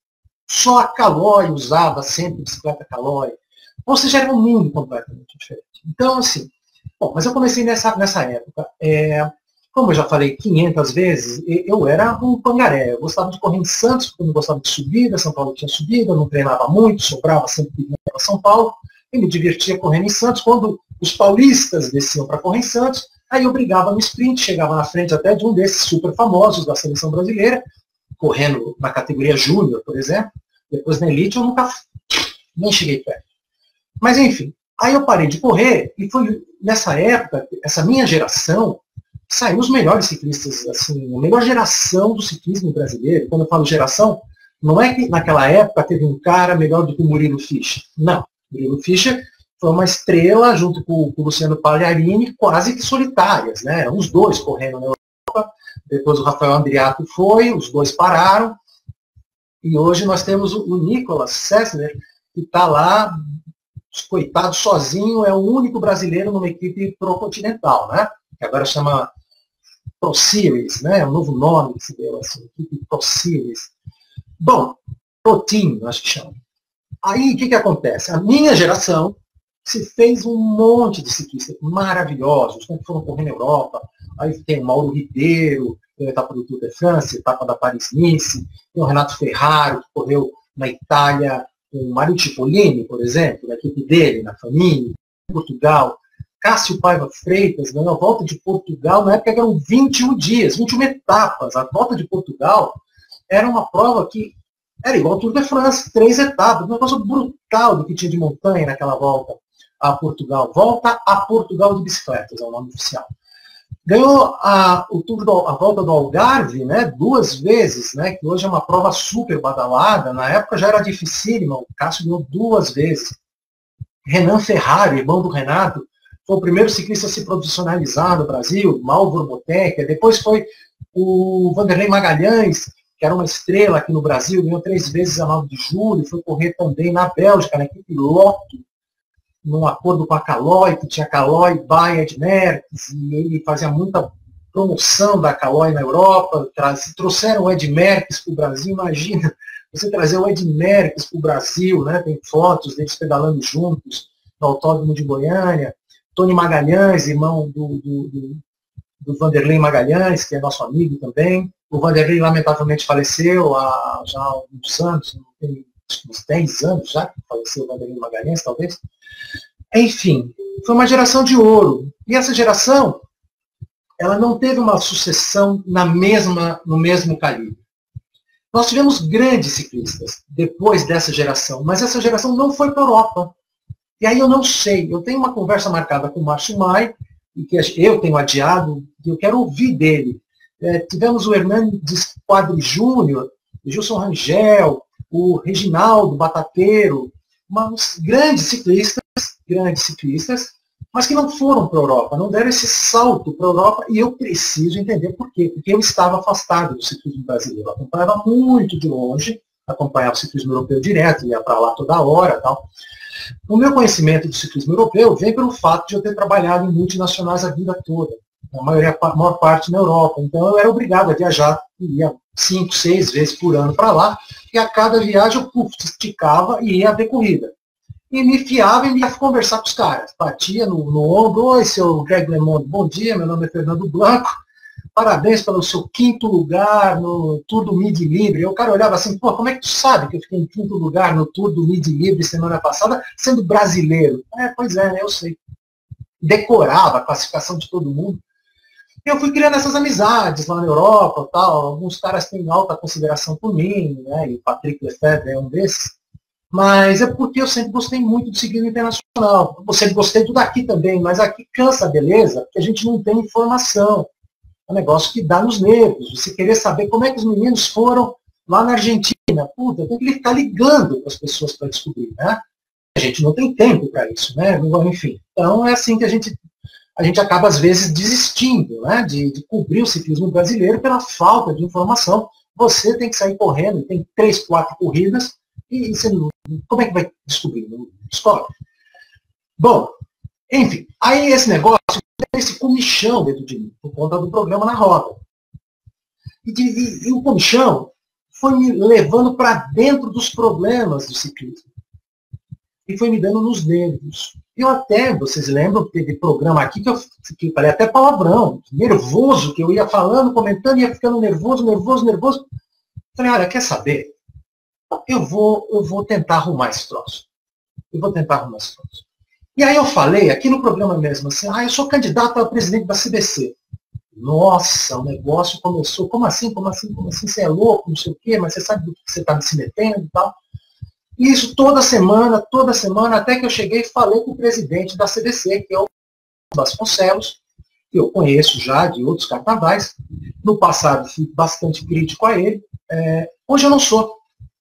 Só a Caloi usava sempre bicicleta Caloi. Ou seja, era um mundo completamente diferente. Então, assim, bom, mas eu comecei nessa época. Como eu já falei 500 vezes, eu era um pangaré. Eu gostava de correr em Santos, porque eu não gostava de subida, São Paulo tinha subida, eu não treinava muito, sobrava sempre para São Paulo, e me divertia correndo em Santos. Quando os paulistas desciam para correr em Santos, aí eu brigava no sprint, chegava na frente até de um desses super famosos da seleção brasileira, correndo na categoria júnior, por exemplo. Depois na elite eu nunca nem cheguei perto. Mas enfim, aí eu parei de correr e foi nessa época, essa minha geração, saíram os melhores ciclistas, assim, a melhor geração do ciclismo brasileiro. Quando eu falo geração, não é que naquela época teve um cara melhor do que o Murilo Fischer. Não. O Murilo Fischer foi uma estrela junto com o Luciano Pagliarini, quase que solitárias, né? Eram os dois correndo na Europa. Depois o Rafael Andriato foi, os dois pararam. E hoje nós temos o Nicolas Sessler, que está lá, coitado, sozinho, é o único brasileiro numa equipe pro-continental, né? Que agora chama Pro Series, né? É um novo nome que se deu, assim, equipe Pro Series. Bom, Pro Team, acho que chama. Aí, o que acontece? A minha geração se fez um monte de ciclistas maravilhosos, que foram correr na Europa. Aí tem o Mauro Ribeiro, tem a etapa do Tour de France, a etapa da Paris-Nice, tem o Renato Ferrari, que correu na Itália, com o Mario Cipollini, por exemplo, da equipe dele, na Família, em Portugal. Cássio Paiva Freitas ganhou a Volta de Portugal, na época eram 21 dias, 21 etapas. A Volta de Portugal era uma prova que era igual ao Tour de France, 3 etapas, um negócio brutal do que tinha de montanha naquela volta a Portugal. Volta a Portugal de bicicletas, é o nome oficial. Ganhou a Volta do Algarve, né, 2 vezes, né, que hoje é uma prova super badalada. Na época já era dificílima, o Cássio ganhou 2 vezes. Renan Ferrari, irmão do Renato, foi o primeiro ciclista a se profissionalizar no Brasil, Malvor Boteca. Depois foi o Vanderlei Magalhães, que era uma estrela aqui no Brasil, ganhou 3 vezes a 9 de julho, foi correr também na Bélgica, na equipe Lotto, num acordo com a Caloi, que tinha Caloi by Ed Merckx, e ele fazia muita promoção da Caloi na Europa. Trouxeram o Ed Merckx para o Brasil. Imagina você trazer o Ed Merckx para o Brasil, né? Tem fotos deles pedalando juntos no Autódromo de Goiânia. Tony Magalhães, irmão do Vanderlei Magalhães, que é nosso amigo também. O Vanderlei lamentavelmente faleceu há já uns anos, tem uns 10 anos já que faleceu o Vanderlei Magalhães, talvez. Enfim, foi uma geração de ouro. E essa geração, ela não teve uma sucessão no mesmo calibre. Nós tivemos grandes ciclistas depois dessa geração, mas essa geração não foi para a Europa. E aí eu não sei, eu tenho uma conversa marcada com o Márcio Mai, e que eu tenho adiado, e eu quero ouvir dele. Tivemos o Hernandes Quadri Júnior, o Gilson Rangel, o Reginaldo Batateiro, grandes ciclistas, mas que não foram para a Europa, não deram esse salto para a Europa, e eu preciso entender por quê. Porque eu estava afastado do ciclismo brasileiro, eu acompanhava muito de longe, acompanhava o ciclismo europeu direto, ia para lá toda hora, tal. O meu conhecimento do ciclismo europeu vem pelo fato de eu ter trabalhado em multinacionais a vida toda, a maior parte na Europa. Então eu era obrigado a viajar, ia 5, 6 vezes por ano para lá, e a cada viagem eu esticava e ia ver corrida. E me fiava e ia conversar com os caras. Batia no ombro: oi, seu Greg LeMond, bom dia, meu nome é Fernando Blanco, parabéns pelo seu 5º lugar no Tour do Midi Libre. O cara olhava assim: pô, como é que tu sabe que eu fiquei em 5º lugar no Tour do Midi Libre semana passada, sendo brasileiro? Pois é, né, eu sei. Decorava a classificação de todo mundo. Eu fui criando essas amizades lá na Europa, tal. Alguns caras têm alta consideração por mim, né, e o Patrick Lefebvre é um desses. Mas é porque eu sempre gostei muito do ciclismo internacional. Eu sempre gostei do daqui também, mas aqui cansa a beleza, porque a gente não tem informação. É um negócio que dá nos nervos. Você querer saber como é que os meninos foram Lá na Argentina, puta, tem que ficar ligando para as pessoas para descobrir, né? A gente não tem tempo para isso, né? Enfim, então é assim que a gente acaba, às vezes, desistindo, né, de cobrir o ciclismo brasileiro pela falta de informação. Você tem que sair correndo, tem 3, 4 corridas, e você não, como é que vai descobrir? Não descobre. Bom, enfim, aí esse negócio, esse comichão dentro de mim, por conta do programa Na Roda. E o comichão foi me levando para dentro dos problemas do ciclismo. E foi me dando nos nervos. Eu até, vocês lembram, teve programa aqui que eu falei até palavrão, nervoso, que eu ia falando, comentando, ia ficando nervoso. Falei, olha, quer saber? Eu vou tentar arrumar esse troço. E aí eu falei, aqui no programa mesmo, assim, eu sou candidato a presidente da CBC. Nossa, o negócio começou, como assim, você é louco, não sei o quê, mas você sabe do que você está se metendo e tal. E isso toda semana, até que eu cheguei e falei com o presidente da CBC, que é o Vasconcelos, que eu conheço já de outros carnavais. No passado fui bastante crítico a ele. Hoje eu não sou.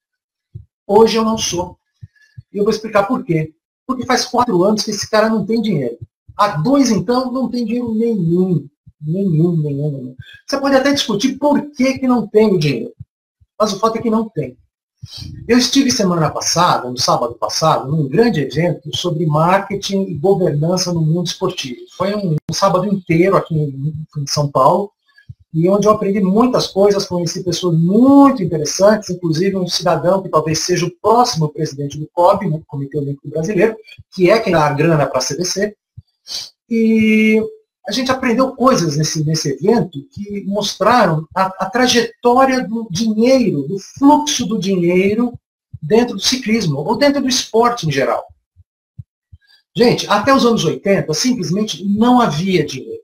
E eu vou explicar por quê. Porque faz 4 anos que esse cara não tem dinheiro. Há 2, então, não tem dinheiro nenhum. Você pode até discutir por que não tem o dinheiro. Mas o fato é que não tem. Eu estive semana passada, no sábado passado, num grande evento sobre marketing e governança no mundo esportivo. Foi um sábado inteiro aqui em São Paulo, e onde eu aprendi muitas coisas, conheci pessoas muito interessantes, inclusive um cidadão que talvez seja o próximo presidente do COB, o Comitê Olímpico Brasileiro, que é quem dá a grana para a CBC. E a gente aprendeu coisas nesse evento que mostraram a trajetória do dinheiro, do fluxo do dinheiro dentro do ciclismo, ou dentro do esporte em geral. Gente, até os anos 80, simplesmente não havia dinheiro.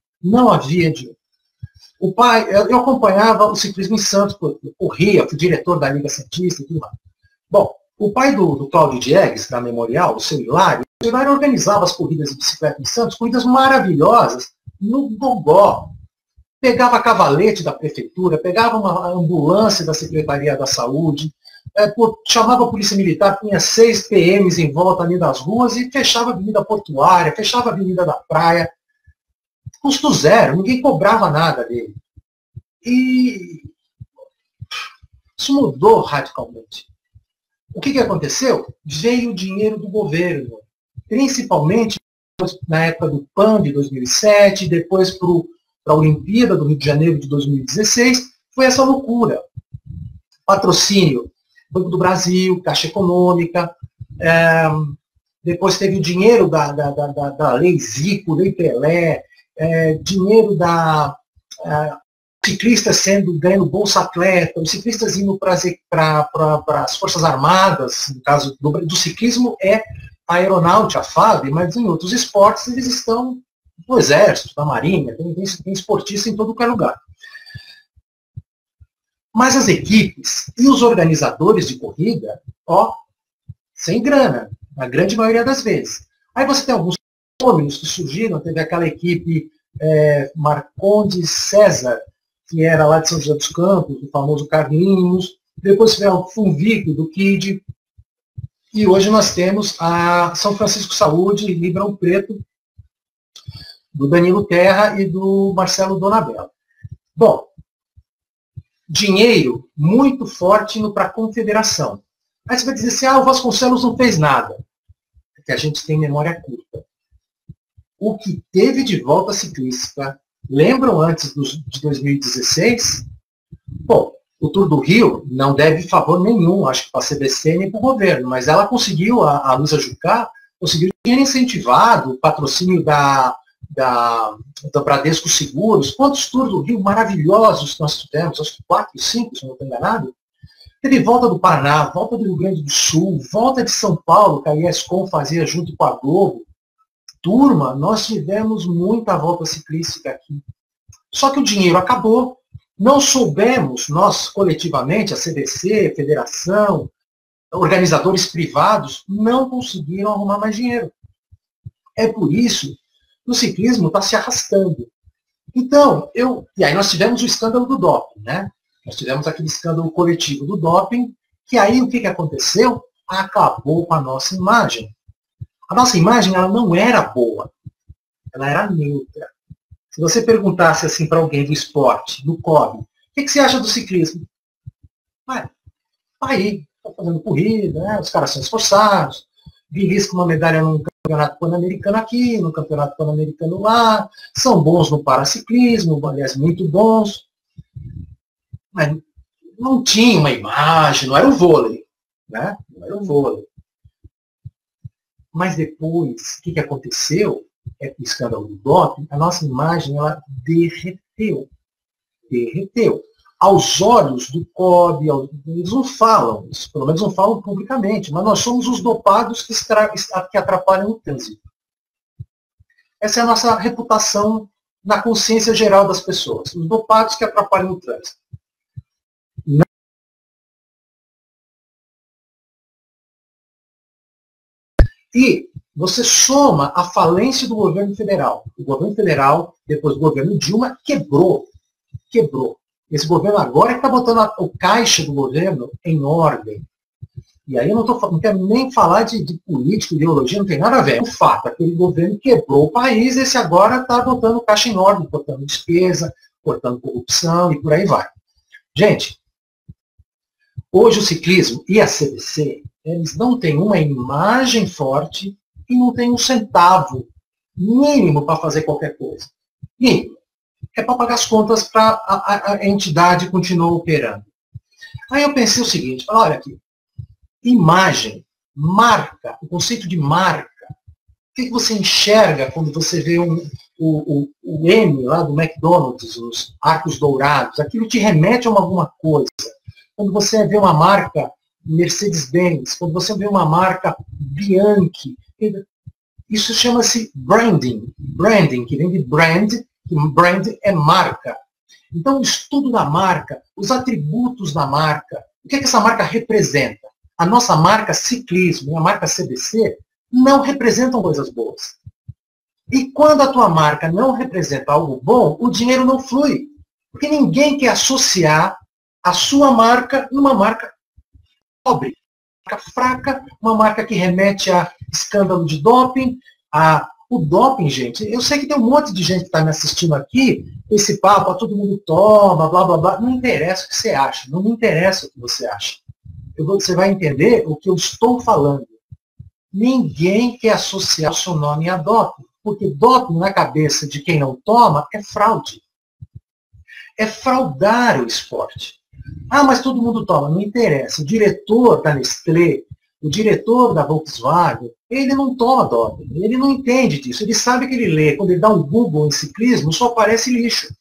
Eu acompanhava o ciclismo em Santos, eu corria, fui diretor da Liga Santista e tudo mais. Bom, o pai do Cláudio Diegues, da Memorial, o seu Hilário, organizava as corridas de bicicleta em Santos, corridas maravilhosas, no gogó. Pegava a cavalete da prefeitura, pegava uma ambulância da Secretaria da Saúde, chamava a Polícia Militar, punha 6 PMs em volta ali das ruas e fechava a Avenida Portuária, fechava a Avenida da Praia. Custo zero, ninguém cobrava nada dele. E isso mudou radicalmente. O que aconteceu? Veio o dinheiro do governo, principalmente na época do PAN de 2007, depois para a Olimpíada do Rio de Janeiro de 2016, foi essa loucura. Patrocínio, Banco do Brasil, Caixa Econômica, depois teve o dinheiro da Lei Zico, Lei Pelé, dinheiro da ciclistas ganhando Bolsa Atleta, os ciclistas indo para as Forças Armadas, no caso do ciclismo é a aeronáutica, a FAB, mas em outros esportes eles estão no Exército, na Marinha, tem esportista em todo qualquer lugar. Mas as equipes e os organizadores de corrida, sem grana, na grande maioria das vezes. Aí você tem alguns fenômenos que surgiram, teve aquela equipe Marcondes César, que era lá de São José dos Campos, o famoso Carlinhos, depois veio o Funvico, do Kid, e hoje nós temos a São Francisco Saúde e Ribeirão Preto, do Danilo Terra e do Marcelo Donabella. Bom, dinheiro muito forte indo para a confederação. Aí você vai dizer assim, o Vasconcelos não fez nada. É que a gente tem memória curta. O que teve de volta ciclística, lembram antes de 2016? Bom, o Tour do Rio não deve favor nenhum, acho que para a CBC nem para o governo, mas ela conseguiu, a Luísa Jucá, conseguiu dinheiro incentivado, patrocínio da Bradesco Seguros. Quantos Tours do Rio maravilhosos nós tivemos? Acho que 4, 5, se não estou enganado. Teve volta do Paraná, volta do Rio Grande do Sul, volta de São Paulo, que a ESCOM fazia junto com a Globo. Turma, nós tivemos muita volta ciclística aqui. Só que o dinheiro acabou. Não soubemos, nós coletivamente, a CBC, federação, organizadores privados, não conseguiram arrumar mais dinheiro. É por isso que o ciclismo está se arrastando. Então, e aí nós tivemos o escândalo do doping, né? Nós tivemos aquele escândalo coletivo do doping, que aí o que aconteceu? Acabou com a nossa imagem. A nossa imagem, ela não era boa, ela era neutra. Se você perguntasse assim para alguém do esporte, do COB, o que você acha do ciclismo? Tá aí, está fazendo corrida, né? Os caras são esforçados, belisca uma medalha num campeonato pan-americano aqui, no campeonato pan-americano lá, são bons no paraciclismo, aliás, muito bons, mas não tinha uma imagem, não era o vôlei, né? Não era o vôlei. Mas depois, o que aconteceu? É o escândalo do doping, a nossa imagem, ela derreteu. Derreteu. Aos olhos do COB, eles não falam isso, pelo menos não falam publicamente, mas nós somos os dopados que atrapalham o trânsito. Essa é a nossa reputação na consciência geral das pessoas, os dopados que atrapalham o trânsito. E você soma a falência do governo federal. O governo federal, depois do governo Dilma, quebrou. Esse governo agora está botando o caixa do governo em ordem. E aí eu não quero nem falar de política, ideologia, não tem nada a ver. O fato, aquele governo quebrou o país, esse agora está botando o caixa em ordem, botando despesa, cortando corrupção e por aí vai. Gente, hoje o ciclismo e a CBC, eles não têm uma imagem forte e não têm um centavo mínimo para fazer qualquer coisa. Mínimo. É para pagar as contas para a entidade continuar operando. Aí eu pensei o seguinte, olha aqui, imagem, marca, o conceito de marca, o que você enxerga quando você vê o M lá do McDonald's, os arcos dourados, aquilo te remete a alguma coisa. Quando você vê uma marca Mercedes-Benz, quando você vê uma marca Bianchi, isso chama-se branding. Branding, que vem de brand, que brand é marca. Então, o estudo da marca, os atributos da marca, o que essa marca representa? A nossa marca ciclismo e a marca CBC não representam coisas boas. E quando a tua marca não representa algo bom, o dinheiro não flui. Porque ninguém quer associar a sua marca numa marca pobre, marca fraca, uma marca que remete a escândalo de doping, o doping, gente. Eu sei que tem um monte de gente que está me assistindo aqui, esse papo, todo mundo toma, blá, blá, blá. Não interessa o que você acha, não me interessa o que você acha. Você vai entender o que eu estou falando. Ninguém quer associar o seu nome a doping, porque doping na cabeça de quem não toma é fraude. É fraudar o esporte. Ah, mas todo mundo toma. Não interessa. O diretor da Nestlé, o diretor da Volkswagen, ele não toma doping. Ele não entende disso. Ele sabe que ele lê. Quando ele dá um Google em ciclismo, só aparece lixo.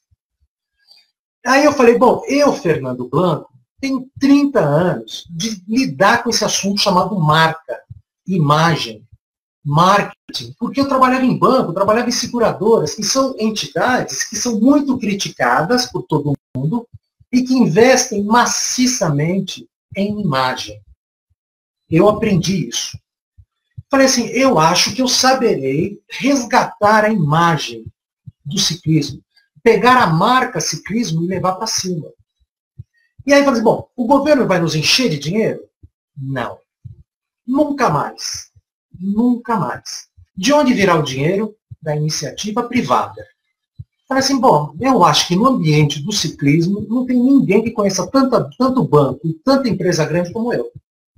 Aí eu falei, bom, eu, Fernando Blanco, tenho 30 anos de lidar com esse assunto chamado marca, imagem, marketing. Porque eu trabalhava em banco, eu trabalhava em seguradoras, que são entidades que são muito criticadas por todo mundo, e que investem maciçamente em imagem. Eu aprendi isso. Falei assim, eu acho que eu saberei resgatar a imagem do ciclismo, pegar a marca ciclismo e levar para cima. E aí falei assim, bom, o governo vai nos encher de dinheiro? Não. Nunca mais. Nunca mais. De onde virá o dinheiro? Da iniciativa privada. Falei assim, bom, eu acho que no ambiente do ciclismo não tem ninguém que conheça tanto banco e tanta empresa grande como eu.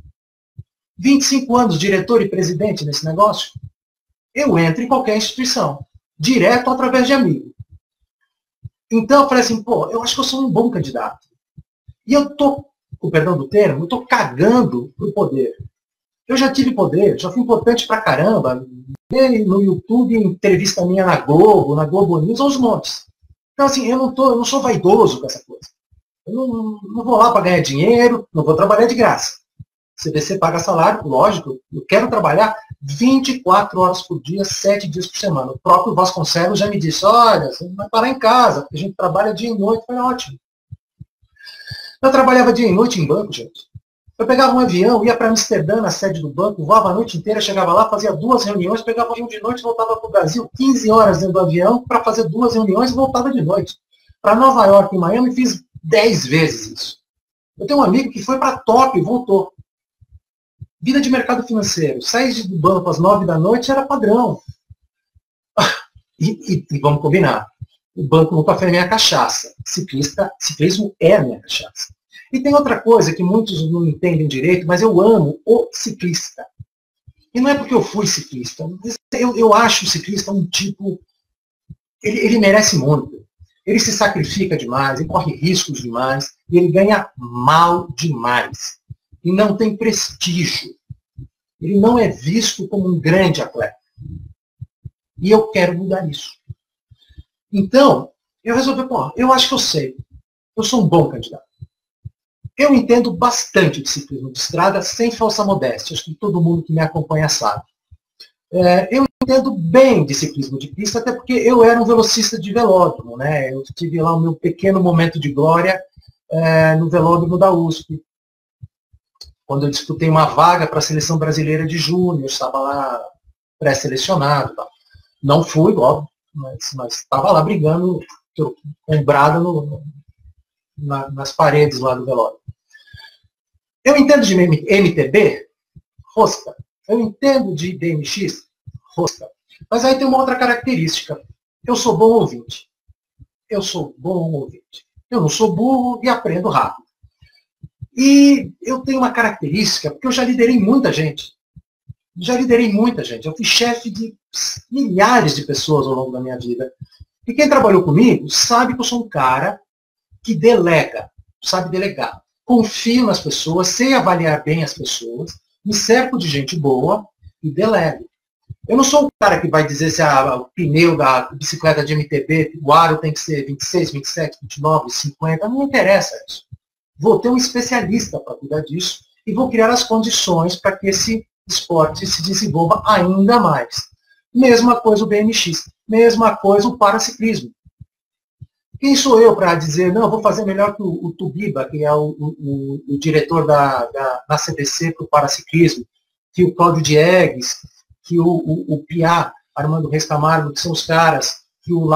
25 anos, diretor e presidente nesse negócio. Eu entro em qualquer instituição, direto ou através de amigo. Então eu falei assim, pô, eu acho que eu sou um bom candidato. E eu tô, com perdão do termo, eu tô cagando pro poder. Eu já tive poder, já fui importante pra caramba. No YouTube, entrevista minha na Globo News, aos montes. Então, assim, eu não sou vaidoso com essa coisa. Eu não vou lá para ganhar dinheiro, não vou trabalhar de graça. CBC paga salário, lógico, eu quero trabalhar 24 horas por dia, 7 dias por semana. O próprio Vasconcelos já me disse, olha, você não vai parar em casa, porque a gente trabalha dia e noite, foi ótimo. Eu trabalhava dia e noite em banco, gente. Eu pegava um avião, ia para Amsterdã, na sede do banco, voava a noite inteira, chegava lá, fazia 2 reuniões, pegava um avião de noite, voltava para o Brasil, 15 horas dentro do avião, para fazer 2 reuniões e voltava de noite. Para Nova York e Miami, fiz 10 vezes isso. Eu tenho um amigo que foi para Tóquio e voltou. Vida de mercado financeiro. Sair do banco às 9 da noite era padrão. E vamos combinar. O banco nunca foi a minha cachaça. Ciclismo é a minha cachaça. E tem outra coisa que muitos não entendem direito, mas eu amo o ciclista. E não é porque eu fui ciclista. Eu acho o ciclista um tipo... Ele merece muito. Ele se sacrifica demais, ele corre riscos demais, e ele ganha mal demais. E não tem prestígio. Ele não é visto como um grande atleta. E eu quero mudar isso. Então, eu resolvi, eu acho que eu sei. Eu sou um bom candidato. Eu entendo bastante de ciclismo de estrada, sem falsa modéstia. Acho que todo mundo que me acompanha sabe. Eu entendo bem de ciclismo de pista, até porque eu era um velocista de velódromo, né? Eu tive lá o meu pequeno momento de glória no velódromo da USP. Quando eu disputei uma vaga para a seleção brasileira de júnior, estava lá pré-selecionado. Não fui, óbvio, mas estava lá brigando, com brada nas paredes lá do velódromo. Eu entendo de MTB, rosca. Eu entendo de BMX, rosca. Mas aí tem uma outra característica. Eu sou bom ouvinte. Eu sou bom ouvinte. Eu não sou burro e aprendo rápido. E eu tenho uma característica, porque eu já liderei muita gente. Eu fui chefe de milhares de pessoas ao longo da minha vida. E quem trabalhou comigo sabe que eu sou um cara que delega, sabe delegar. Confio nas pessoas, sei avaliar bem as pessoas, me cerco de gente boa e delego. Eu não sou o cara que vai dizer se o pneu da bicicleta de MTB, o aro tem que ser 26, 27, 29, 50, não me interessa isso. Vou ter um especialista para cuidar disso e vou criar as condições para que esse esporte se desenvolva ainda mais. Mesma coisa o BMX, mesma coisa o paraciclismo. Quem sou eu para dizer, não, eu vou fazer melhor que o Tubiba, que é o diretor da CBC para o paraciclismo, que o Cláudio Diegues, que o Piá, Armando Reis Camargo, que são os caras, que o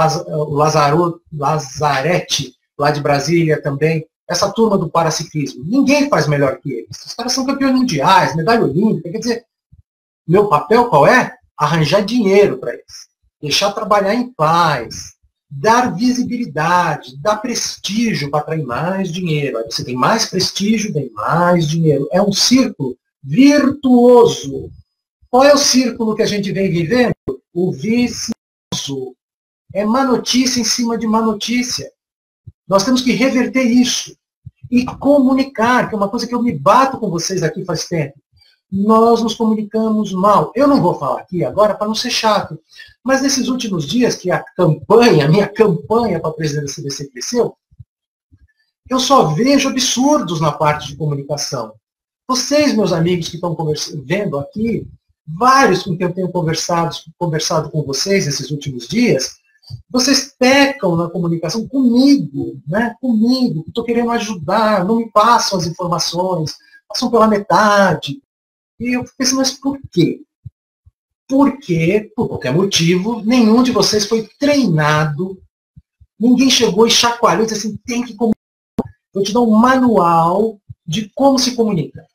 Lazarete, lá de Brasília também, essa turma do paraciclismo. Ninguém faz melhor que eles. Os caras são campeões mundiais, medalha olímpica. Quer dizer, meu papel qual é? Arranjar dinheiro para eles. Deixar trabalhar em paz. Dar visibilidade, dar prestígio para atrair mais dinheiro. Aí você tem mais prestígio, tem mais dinheiro. É um círculo virtuoso. Qual é o círculo que a gente vem vivendo? O vicioso. É má notícia em cima de má notícia. Nós temos que reverter isso. E comunicar, que é uma coisa que eu me bato com vocês aqui faz tempo. Nós nos comunicamos mal. Eu não vou falar aqui agora para não ser chato, mas nesses últimos dias que a minha campanha para a presidência da CBC cresceu, eu só vejo absurdos na parte de comunicação. Vocês, meus amigos que estão vendo aqui, vários com quem eu tenho conversado com vocês nesses últimos dias, vocês pecam na comunicação comigo, né? Comigo, estou querendo ajudar, não me passam as informações, passam pela metade. E eu pensei, mas por quê? Porque, por qualquer motivo, nenhum de vocês foi treinado, ninguém chegou e chacoalhou e disse assim, tem que comunicar. Vou te dar um manual de como se comunica.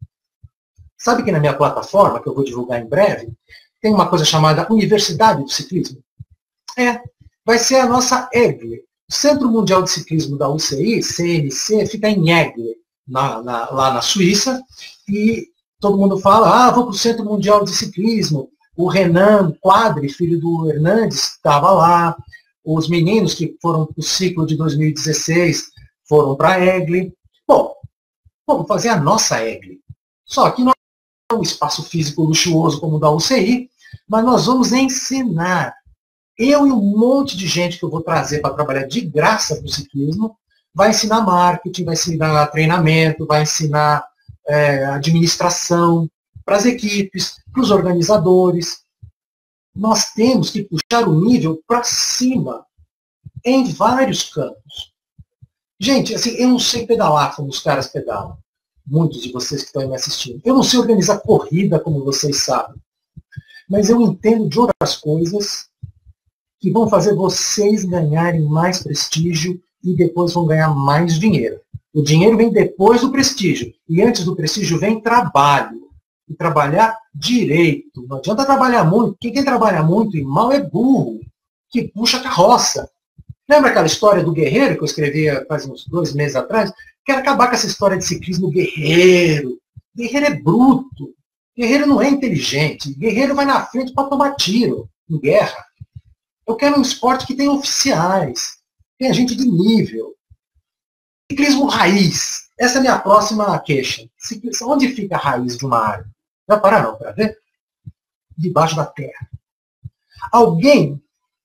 Sabe que na minha plataforma, que eu vou divulgar em breve, tem uma coisa chamada Universidade do Ciclismo? Vai ser a nossa EGLE. O Centro Mundial de Ciclismo da UCI, CMC, fica em EGLE, lá na Suíça, e todo mundo fala, vou para o Centro Mundial de Ciclismo. O Renan Quadri, filho do Hernandes, estava lá. Os meninos que foram para o ciclo de 2016 foram para a EGLE. Bom, vamos fazer a nossa EGLE. Só que não é um espaço físico luxuoso como o da UCI, mas nós vamos ensinar. Eu e um monte de gente que eu vou trazer para trabalhar de graça para o ciclismo, vai ensinar marketing, vai ensinar treinamento, vai ensinar administração para as equipes, para os organizadores. Nós temos que puxar o nível para cima, em vários campos. Gente, assim, eu não sei pedalar como os caras pedalam. Muitos de vocês que estão aí me assistindo. Eu não sei organizar corrida como vocês sabem. Mas eu entendo de outras coisas que vão fazer vocês ganharem mais prestígio e depois vão ganhar mais dinheiro. O dinheiro vem depois do prestígio. E antes do prestígio vem trabalho. E trabalhar direito. Não adianta trabalhar muito. Quem trabalha muito e mal é burro, que puxa a carroça. Lembra aquela história do guerreiro que eu escrevi faz uns 2 meses atrás? Quero acabar com essa história de ciclismo guerreiro. Guerreiro é bruto. Guerreiro não é inteligente. Guerreiro vai na frente para tomar tiro em guerra. Eu quero um esporte que tem oficiais, tem gente de nível. Ciclismo raiz. Essa é a minha próxima queixa. Onde fica a raiz de uma árvore? Vai parar não, para ver? Debaixo da terra. Alguém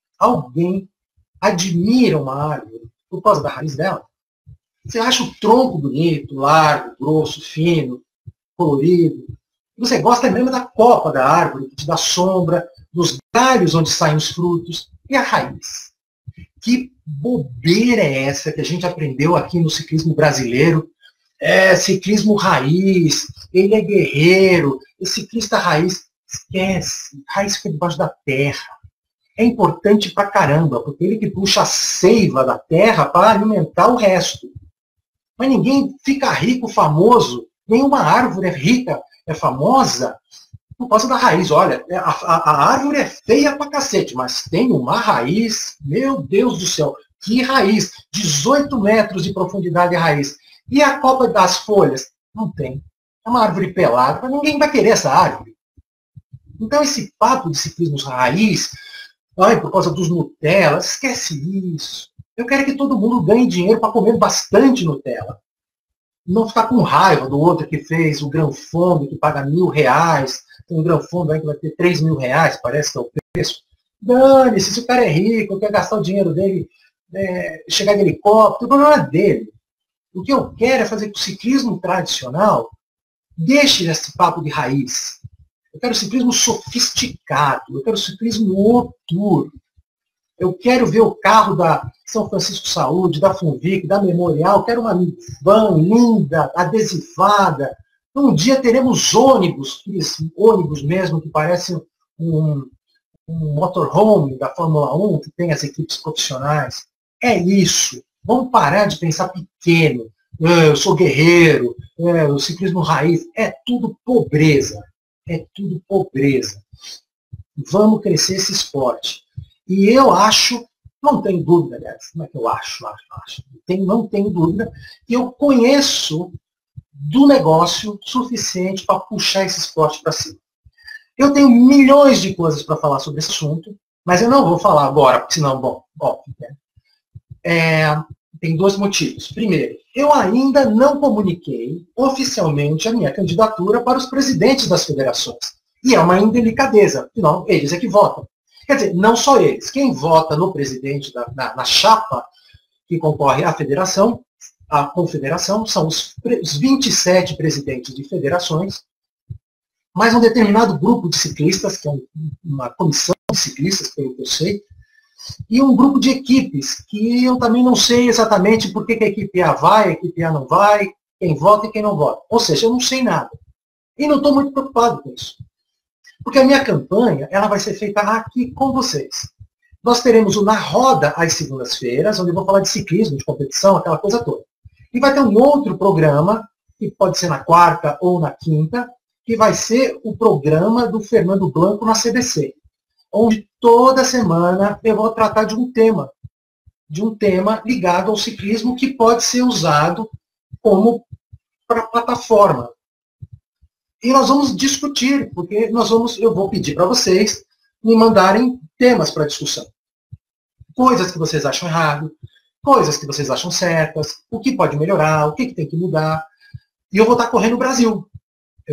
admira uma árvore por causa da raiz dela? Você acha o tronco bonito, largo, grosso, fino, colorido. Você gosta mesmo da copa da árvore, que te dá sombra, dos galhos onde saem os frutos. E a raiz? Que bobeira é essa que a gente aprendeu aqui no ciclismo brasileiro? É ciclismo raiz, ele é guerreiro, esse ciclista raiz, esquece, raiz fica debaixo da terra. É importante pra caramba, porque ele que puxa a seiva da terra para alimentar o resto. Mas ninguém fica rico, famoso, nenhuma árvore é rica, é famosa, por causa da raiz. Olha, a árvore é feia pra cacete, mas tem uma raiz, meu Deus do céu, que raiz, 18 metros de profundidade de raiz. E a copa das folhas? Não tem. É uma árvore pelada, mas ninguém vai querer essa árvore. Então esse papo de ciclismo raiz, por causa dos Nutella, esquece isso. Eu quero que todo mundo ganhe dinheiro para comer bastante Nutella. Não ficar com raiva do outro que fez o Granfondo, que paga R$1.000. Tem um Granfondo aí que vai ter R$3.000, parece que é o preço. Dane-se, se o cara é rico, quer gastar o dinheiro dele, chegar de helicóptero, o problema é dele. O que eu quero é fazer que o ciclismo tradicional deixe esse papo de raiz. Eu quero ciclismo sofisticado, eu quero ciclismo autor. Eu quero ver o carro da São Francisco Saúde, da Funvic, da Memorial, eu quero uma van linda, adesivada. Um dia teremos ônibus, ônibus mesmo, que parecem um motorhome da Fórmula 1, que tem as equipes profissionais. É isso. Vamos parar de pensar pequeno. Eu sou guerreiro, o ciclismo raiz. É tudo pobreza. É tudo pobreza. Vamos crescer esse esporte. E eu acho, não tenho dúvida, aliás, como é que eu acho? Não tenho dúvida, que eu conheço do negócio suficiente para puxar esse esporte para cima. Eu tenho milhões de coisas para falar sobre esse assunto, mas eu não vou falar agora, porque senão, tem 2 motivos. Primeiro, eu ainda não comuniquei oficialmente a minha candidatura para os presidentes das federações. E é uma indelicadeza, afinal, eles é que votam. Quer dizer, não só eles. Quem vota no presidente, na chapa que concorre à federação, à confederação, são os 27 presidentes de federações, mais um determinado grupo de ciclistas, que é uma comissão de ciclistas, pelo que eu sei, e um grupo de equipes, que eu também não sei exatamente por que a equipe A vai, a equipe A não vai, quem vota e quem não vota. Ou seja, eu não sei nada. E não estou muito preocupado com isso. Porque a minha campanha ela vai ser feita aqui com vocês. Nós teremos o Na Roda às segundas-feiras, onde eu vou falar de ciclismo, de competição, aquela coisa toda. E vai ter um outro programa, que pode ser na quarta ou na quinta, que vai ser o programa do Fernando Blanco na CBC, onde toda semana eu vou tratar de um tema ligado ao ciclismo que pode ser usado como plataforma. E nós vamos discutir, porque eu vou pedir para vocês me mandarem temas para discussão. Coisas que vocês acham errado, coisas que vocês acham certas, o que pode melhorar, o que tem que mudar. E eu vou estar correndo o Brasil. Eu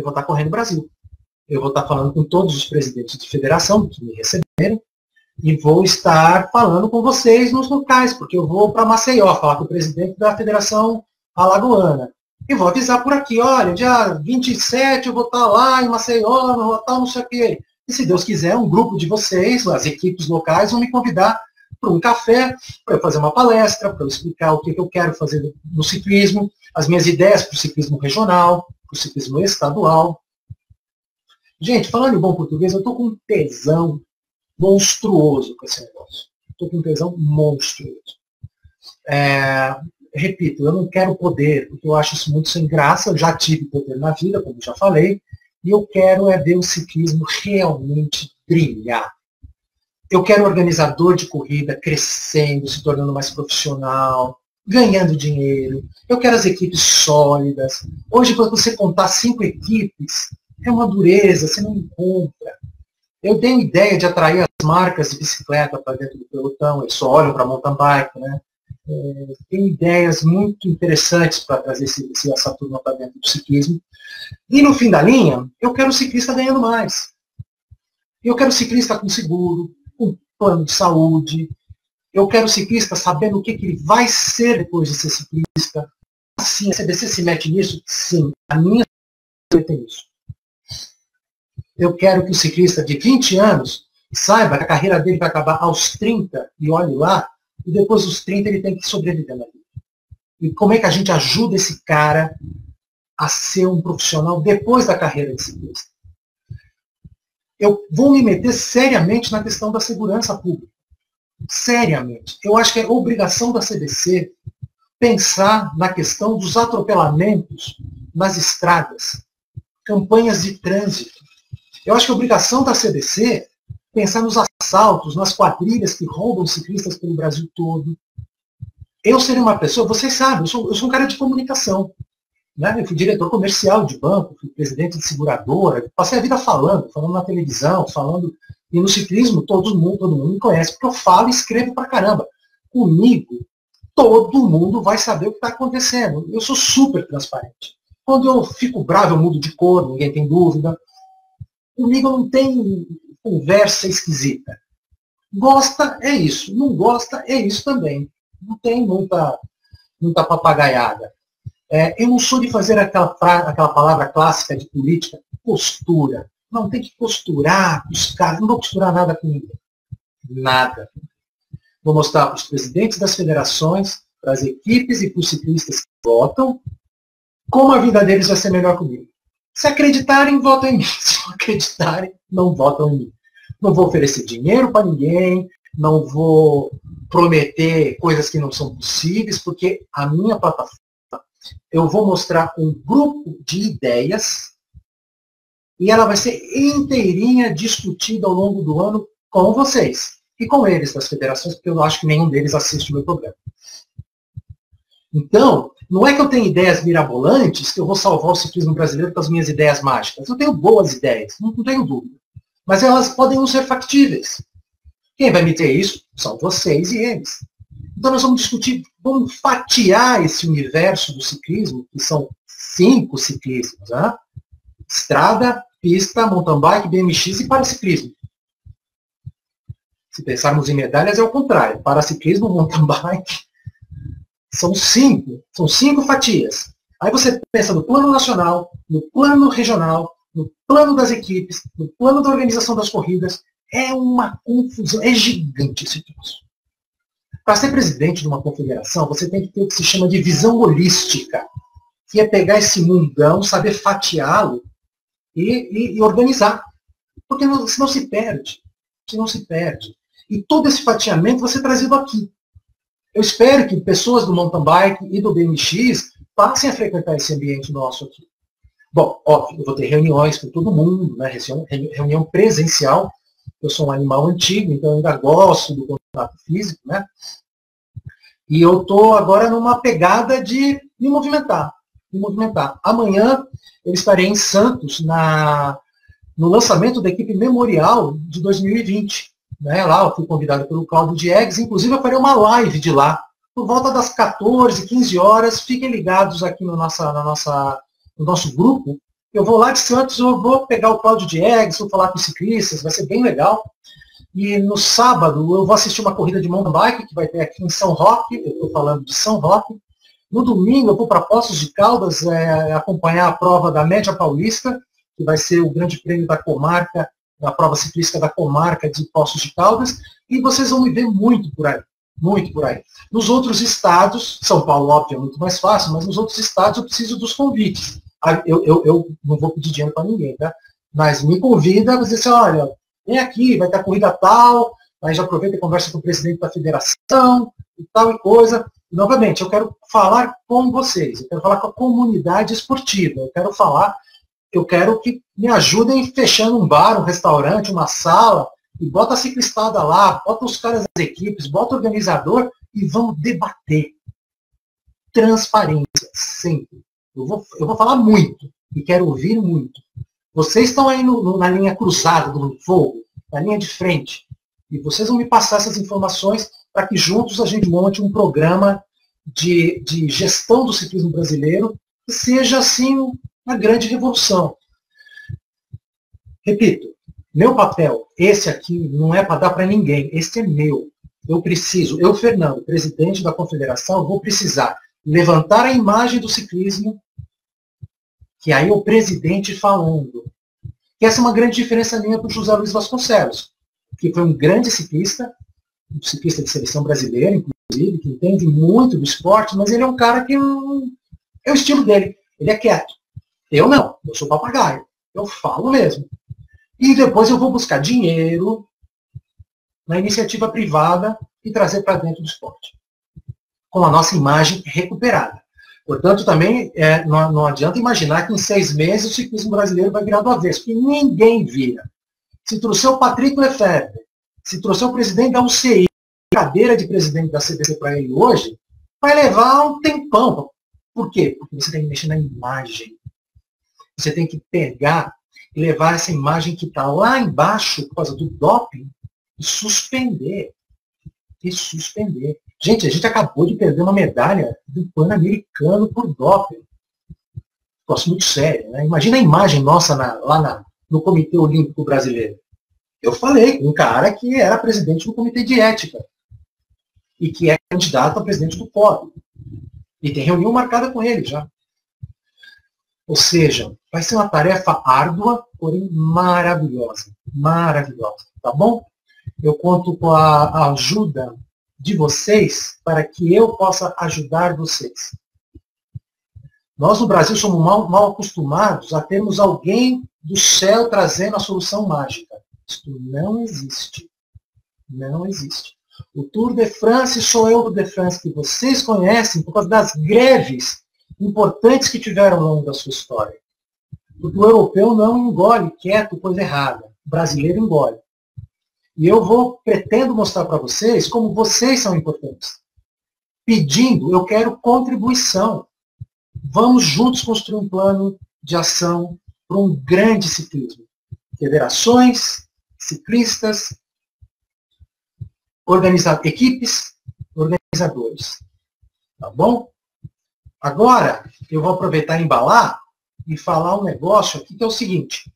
vou estar falando com todos os presidentes de federação que me receberam e vou estar falando com vocês nos locais, porque eu vou para Maceió falar com o presidente da Federação Alagoana. E vou avisar por aqui, olha, dia 27 eu vou estar lá em Maceió, vou estar não sei o quê. E se Deus quiser, um grupo de vocês, as equipes locais, vão me convidar para um café, para eu fazer uma palestra, para eu explicar o que eu quero fazer no ciclismo, as minhas ideias para o ciclismo regional, para o ciclismo estadual. Gente, falando em bom português, eu estou com um tesão monstruoso com esse negócio. Estou com um tesão monstruoso. Repito, eu não quero poder, porque eu acho isso muito sem graça, eu já tive poder na vida, como já falei, e eu quero ver o ciclismo realmente brilhar. Eu quero organizador de corrida crescendo, se tornando mais profissional, ganhando dinheiro. Eu quero as equipes sólidas. Hoje, quando você contar 5 equipes, é uma dureza, você não encontra. Eu tenho ideia de atrair as marcas de bicicleta para dentro do pelotão, eles só olham para mountain bike, né? Tem ideias muito interessantes para trazer essa turma para dentro do ciclismo. E no fim da linha, eu quero o ciclista ganhando mais. Eu quero o ciclista com seguro, com plano de saúde. Eu quero o ciclista sabendo o que ele vai ser depois de ser ciclista. Sim, a CBC se mete nisso? Sim. A minha tem isso. Eu quero que o ciclista de 20 anos saiba que a carreira dele vai acabar aos 30, e olhe lá, e depois dos 30 ele tem que sobreviver na vida. E como é que a gente ajuda esse cara a ser um profissional depois da carreira de ciclista? Eu vou me meter seriamente na questão da segurança pública. Seriamente. Eu acho que é obrigação da CBC pensar na questão dos atropelamentos nas estradas, campanhas de trânsito. Eu acho que é obrigação da CBC pensar nos assaltos, nas quadrilhas que roubam ciclistas pelo Brasil todo. Eu seria uma pessoa, vocês sabem, eu sou um cara de comunicação. Né? Eu fui diretor comercial de banco, fui presidente de seguradora, passei a vida falando na televisão, e no ciclismo todo mundo me conhece, porque eu falo e escrevo pra caramba. Comigo, todo mundo vai saber o que está acontecendo. Eu sou super transparente. Quando eu fico bravo, eu mudo de cor, ninguém tem dúvida. Comigo não tem conversa esquisita. Gosta, é isso. Não gosta, é isso também. Não tem muita papagaiada. Eu não sou de fazer aquela palavra clássica de política, postura. Não, tem que posturar com os caras. Não vou costurar nada com ninguém. Nada. Vou mostrar para os presidentes das federações, para as equipes e para os ciclistas que votam, como a vida deles vai ser melhor comigo. Se acreditarem, votam em mim. Se não acreditarem, não votam em mim. Não vou oferecer dinheiro para ninguém, não vou prometer coisas que não são possíveis, porque a minha plataforma, eu vou mostrar um grupo de ideias e ela vai ser inteirinha discutida ao longo do ano com vocês e com eles das federações, porque eu acho que nenhum deles assiste o meu programa. Então, não é que eu tenho ideias mirabolantes que eu vou salvar o ciclismo brasileiro com as minhas ideias mágicas. Eu tenho boas ideias, não tenho dúvida. Mas elas podem não ser factíveis. Quem vai me ter isso são vocês e eles. Então nós vamos discutir, vamos fatiar esse universo do ciclismo, que são 5 ciclismos. Né? Estrada, pista, mountain bike, BMX e paraciclismo. Se pensarmos em medalhas, é o contrário. Paraciclismo, mountain bike, são 5 fatias. Aí você pensa no plano nacional, no plano regional, no plano das equipes, no plano da organização das corridas. É uma confusão, é gigante esse troço. Para ser presidente de uma confederação, você tem que ter o que se chama de visão holística, que é pegar esse mundão, saber fatiá-lo e organizar. Porque senão se perde. Senão se perde. E todo esse fatiamento vai ser trazido aqui. Eu espero que pessoas do mountain bike e do BMX passem a frequentar esse ambiente nosso aqui. Bom, óbvio, eu vou ter reuniões com todo mundo, né? Reunião presencial. Eu sou um animal antigo, então eu ainda gosto do contato físico, né? E eu estou agora numa pegada de me movimentar. Amanhã eu estarei em Santos no lançamento da equipe memorial de 2020. Né? Lá eu fui convidado pelo Cláudio Diegues, inclusive eu farei uma live de lá, por volta das 14, 15 horas. Fiquem ligados aqui no nosso grupo. Eu vou lá de Santos, eu vou pegar o Cláudio Diegues, vou falar com os ciclistas, vai ser bem legal. E no sábado eu vou assistir uma corrida de mountain bike, que vai ter aqui em São Roque, eu estou falando de São Roque. No domingo eu vou para Poços de Caldas acompanhar a prova da Média Paulista, que vai ser o grande prêmio da comarca, a prova ciclística da comarca de Poços de Caldas, e vocês vão me ver muito por aí. Muito por aí. Nos outros estados, São Paulo, óbvio, é muito mais fácil, mas nos outros estados eu preciso dos convites. Eu não vou pedir dinheiro para ninguém, tá? Mas me convida, você diz assim, olha, vem aqui, vai ter a corrida tal, aí já aproveita e conversa com o presidente da federação, e tal e coisa, Novamente, eu quero falar com vocês, eu quero falar com a comunidade esportiva, eu quero que me ajudem fechando um bar, um restaurante, uma sala, e bota a ciclistada lá, bota os caras das equipes, bota o organizador e vamos debater. Transparência, sempre. Eu vou falar muito e quero ouvir muito. Vocês estão aí na linha cruzada do fogo, na linha de frente, e vocês vão me passar essas informações para que juntos a gente monte um programa de gestão do ciclismo brasileiro que seja, assim, uma grande revolução. Repito, meu papel, esse aqui, não é para dar para ninguém, esse é meu. Eu, Fernando, presidente da confederação, vou precisar levantar a imagem do ciclismo, que aí é o presidente falando. E essa é uma grande diferença minha para o José Luiz Vasconcelos, que foi um grande ciclista, um ciclista de seleção brasileira, inclusive, que entende muito do esporte, mas ele é um cara que é o estilo dele. Ele é quieto. Eu não, eu sou papagaio. Eu falo mesmo. E depois eu vou buscar dinheiro na iniciativa privada e trazer para dentro do esporte, com a nossa imagem recuperada. Portanto, também não adianta imaginar que em 6 meses o ciclismo brasileiro vai virar do avesso, porque ninguém vira. Se trouxer o Patrick Lefebvre, se trouxer o presidente da UCI, cadeira de presidente da CBC para ele hoje, vai levar um tempão. Por quê? Porque você tem que mexer na imagem. Você tem que pegar e levar essa imagem que está lá embaixo, por causa do doping, e suspender. Gente, a gente acabou de perder uma medalha do Pan-Americano por doping. Negócio muito sério, né? Imagina a imagem nossa lá no Comitê Olímpico Brasileiro. Eu falei com um cara que era presidente do Comitê de Ética e que é candidato a presidente do COB. E tem reunião marcada com ele já. Ou seja, vai ser uma tarefa árdua, porém maravilhosa. Maravilhosa, tá bom? Eu conto com a ajuda de vocês para que eu possa ajudar vocês. Nós no Brasil somos mal acostumados a termos alguém do céu trazendo a solução mágica. Isso não existe. Não existe. O Tour de France sou eu do de France que vocês conhecem por causa das greves importantes que tiveram ao longo da sua história. Porque o europeu não engole quieto coisa errada. O brasileiro engole. E eu pretendo mostrar para vocês como vocês são importantes. Pedindo, eu quero contribuição. Vamos juntos construir um plano de ação para um grande ciclismo. Federações, ciclistas, equipes, organizadores. Tá bom? Agora, eu vou aproveitar e embalar e falar um negócio aqui que é o seguinte.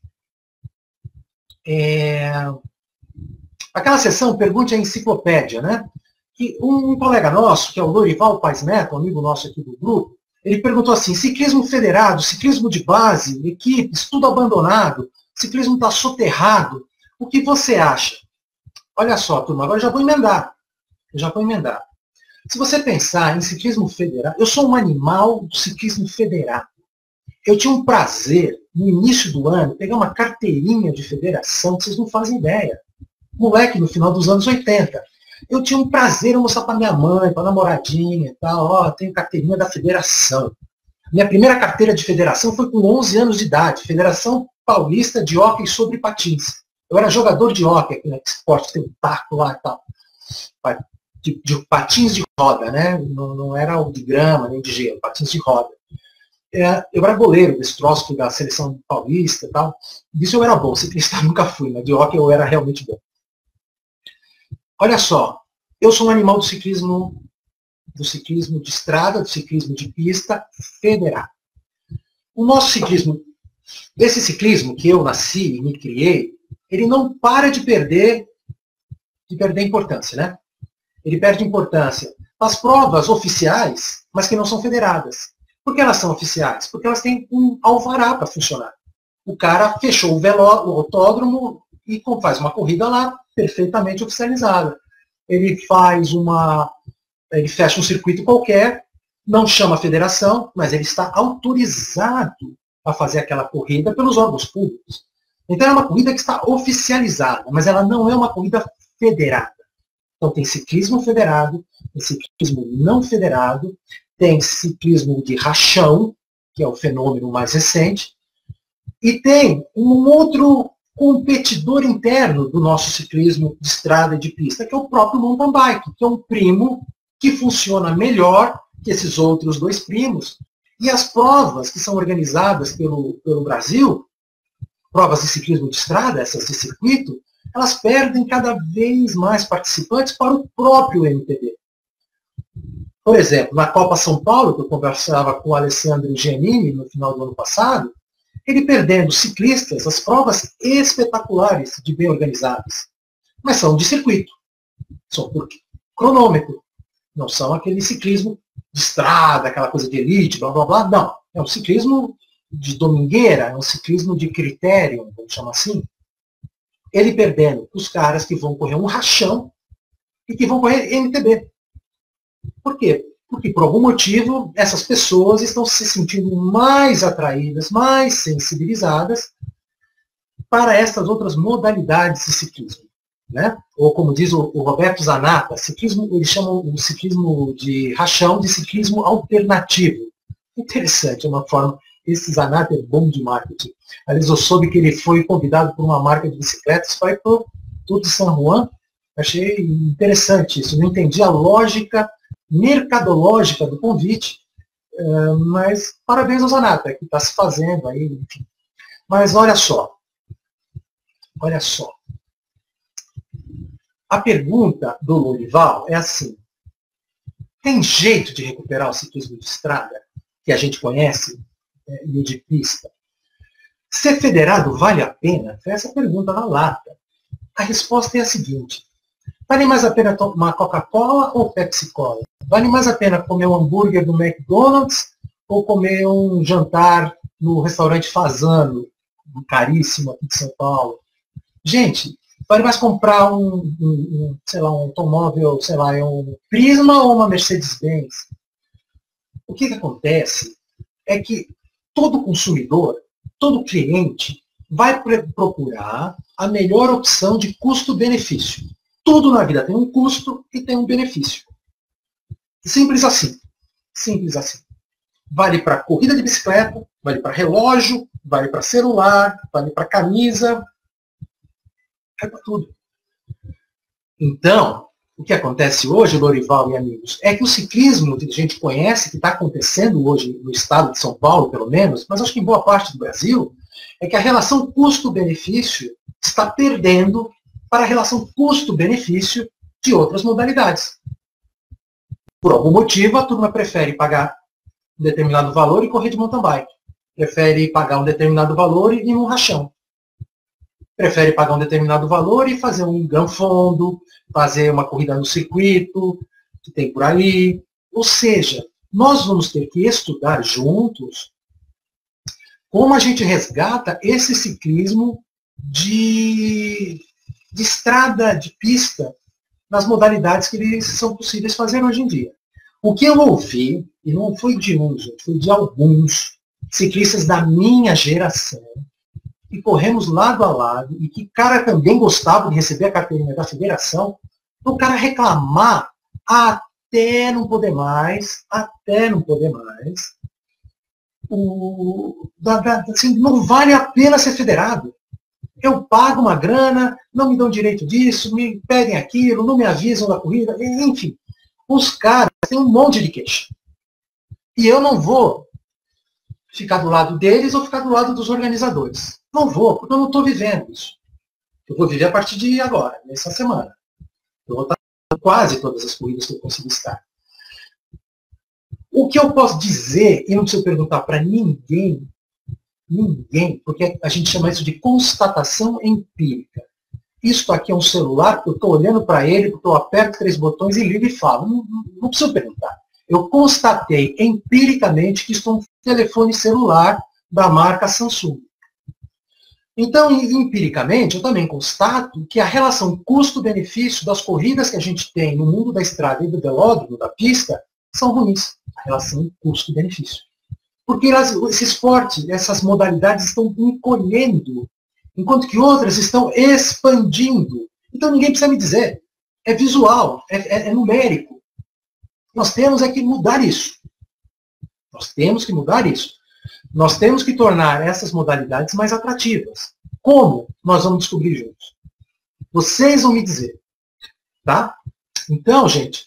Aquela sessão Pergunte à Enciclopédia, né? Que um colega nosso, que é o Lorival Paes Neto, amigo nosso aqui do grupo, ele perguntou assim, ciclismo federado, ciclismo de base, equipes, tudo abandonado, ciclismo está soterrado, o que você acha? Olha só, turma, agora eu já vou emendar. Se você pensar em ciclismo federado, eu sou um animal do ciclismo federado. Eu tinha um prazer, no início do ano, pegar uma carteirinha de federação, que vocês não fazem ideia. Moleque, no final dos anos 80. Eu tinha um prazer em mostrar para minha mãe, para a namoradinha e tal, ó, tenho carteirinha da federação. Minha primeira carteira de federação foi com 11 anos de idade, Federação Paulista de Hóquei sobre Patins. Eu era jogador de hóquei, aquele esporte, tem um taco lá e tal. De patins de roda, né? Não era o de grama, nem de gelo, patins de roda. Eu era goleiro desse troço da seleção paulista e tal. Disso eu era bom, ciclista nunca fui, mas de hóquei eu era realmente bom. Olha só, eu sou um animal do ciclismo de estrada, do ciclismo de pista federado. O nosso ciclismo, esse ciclismo que eu nasci e me criei, ele não para de perder importância, né? Ele perde importância nas provas oficiais, mas que não são federadas. Por que elas são oficiais? Porque elas têm um alvará para funcionar. O cara fechou o autódromo e faz uma corrida lá perfeitamente oficializada. Ele fecha um circuito qualquer, não chama a federação, mas ele está autorizado a fazer aquela corrida pelos órgãos públicos. Então é uma corrida que está oficializada, mas ela não é uma corrida federada. Então tem ciclismo federado, tem ciclismo não federado, tem ciclismo de rachão, que é o fenômeno mais recente, e tem um outro competidor interno do nosso ciclismo de estrada e de pista, que é o próprio mountain bike, que é um primo que funciona melhor que esses outros dois primos. E as provas que são organizadas pelo Brasil, provas de ciclismo de estrada, essas de circuito, elas perdem cada vez mais participantes para o próprio MTB. Por exemplo, na Copa São Paulo, que eu conversava com o Alessandro Giannini no final do ano passado, ele perdendo ciclistas as provas espetaculares de bem organizadas. Mas são de circuito. São por cronômetro. Não são aquele ciclismo de estrada, aquela coisa de elite, blá blá blá. Não. É um ciclismo de domingueira, é um ciclismo de critério, vamos chamar assim. Ele perdendo os caras que vão correr um rachão e que vão correr MTB. Por quê? Porque, por algum motivo, essas pessoas estão se sentindo mais atraídas, mais sensibilizadas para essas outras modalidades de ciclismo. Né? Ou, como diz o Roberto Zanata, ciclismo, eles chamam o ciclismo de rachão de ciclismo alternativo. Interessante, é uma forma. Esse Zanata é bom de marketing. Aliás, eu soube que ele foi convidado por uma marca de bicicletas para ir para o Tour de San Juan. Achei interessante isso. Não entendi a lógica mercadológica do convite, mas parabéns ao Zanata, que está se fazendo aí, enfim. Mas olha só. A pergunta do Lorival é assim: tem jeito de recuperar o ciclismo de estrada, que a gente conhece, e o de pista? Ser federado vale a pena? Foi essa pergunta na lata. A resposta é a seguinte: vale mais a pena tomar Coca-Cola ou Pepsi-Cola? Vale mais a pena comer um hambúrguer do McDonald's ou comer um jantar no restaurante Fazano, caríssimo aqui de São Paulo? Gente, vale mais comprar sei lá, um automóvel, sei lá, um Prisma ou uma Mercedes-Benz? O que acontece é que todo consumidor, todo cliente vai procurar a melhor opção de custo-benefício. Tudo na vida tem um custo e tem um benefício. Simples assim. Simples assim. Vale para corrida de bicicleta, vale para relógio, vale para celular, vale para camisa, vale para tudo. Então, o que acontece hoje, Lorival e amigos, é que o ciclismo que a gente conhece, que está acontecendo hoje no estado de São Paulo, pelo menos, mas acho que em boa parte do Brasil, é que a relação custo-benefício está perdendo para a relação custo-benefício de outras modalidades. Por algum motivo, a turma prefere pagar um determinado valor e correr de mountain bike. Prefere pagar um determinado valor e ir num rachão. Prefere pagar um determinado valor e fazer um granfondo, fazer uma corrida no circuito, que tem por aí. Ou seja, nós vamos ter que estudar juntos como a gente resgata esse ciclismo de estrada, de pista, nas modalidades que eles são possíveis fazer hoje em dia. O que eu ouvi, e não foi de um, gente, foi de alguns ciclistas da minha geração, que corremos lado a lado, e que cara também gostava de receber a carteirinha da federação, o cara reclamar até não poder mais, assim, não vale a pena ser federado. Eu pago uma grana, não me dão direito disso, me pedem aquilo, não me avisam da corrida, enfim. Os caras têm um monte de queixa. E eu não vou ficar do lado deles ou ficar do lado dos organizadores. Não vou, porque eu não estou vivendo isso. Eu vou viver a partir de agora, nessa semana. Eu vou estar em quase todas as corridas que eu consigo estar. O que eu posso dizer, e não preciso perguntar para ninguém, porque a gente chama isso de constatação empírica. Isto aqui é um celular, eu estou olhando para ele, porque eu aperto 3 botões e ligo e falo. Não preciso perguntar. Eu constatei empiricamente que isto é um telefone celular da marca Samsung. Então, empiricamente, eu também constato que a relação custo-benefício das corridas que a gente tem no mundo da estrada e do velódromo, da pista, são ruins. A relação custo-benefício. Porque esse esporte, essas modalidades estão encolhendo, enquanto que outras estão expandindo. Então ninguém precisa me dizer. é visual, é numérico. Nós temos que mudar isso. Nós temos que mudar isso. Nós temos que tornar essas modalidades mais atrativas. Como? Nós vamos descobrir juntos. Vocês vão me dizer. Tá? Então, gente,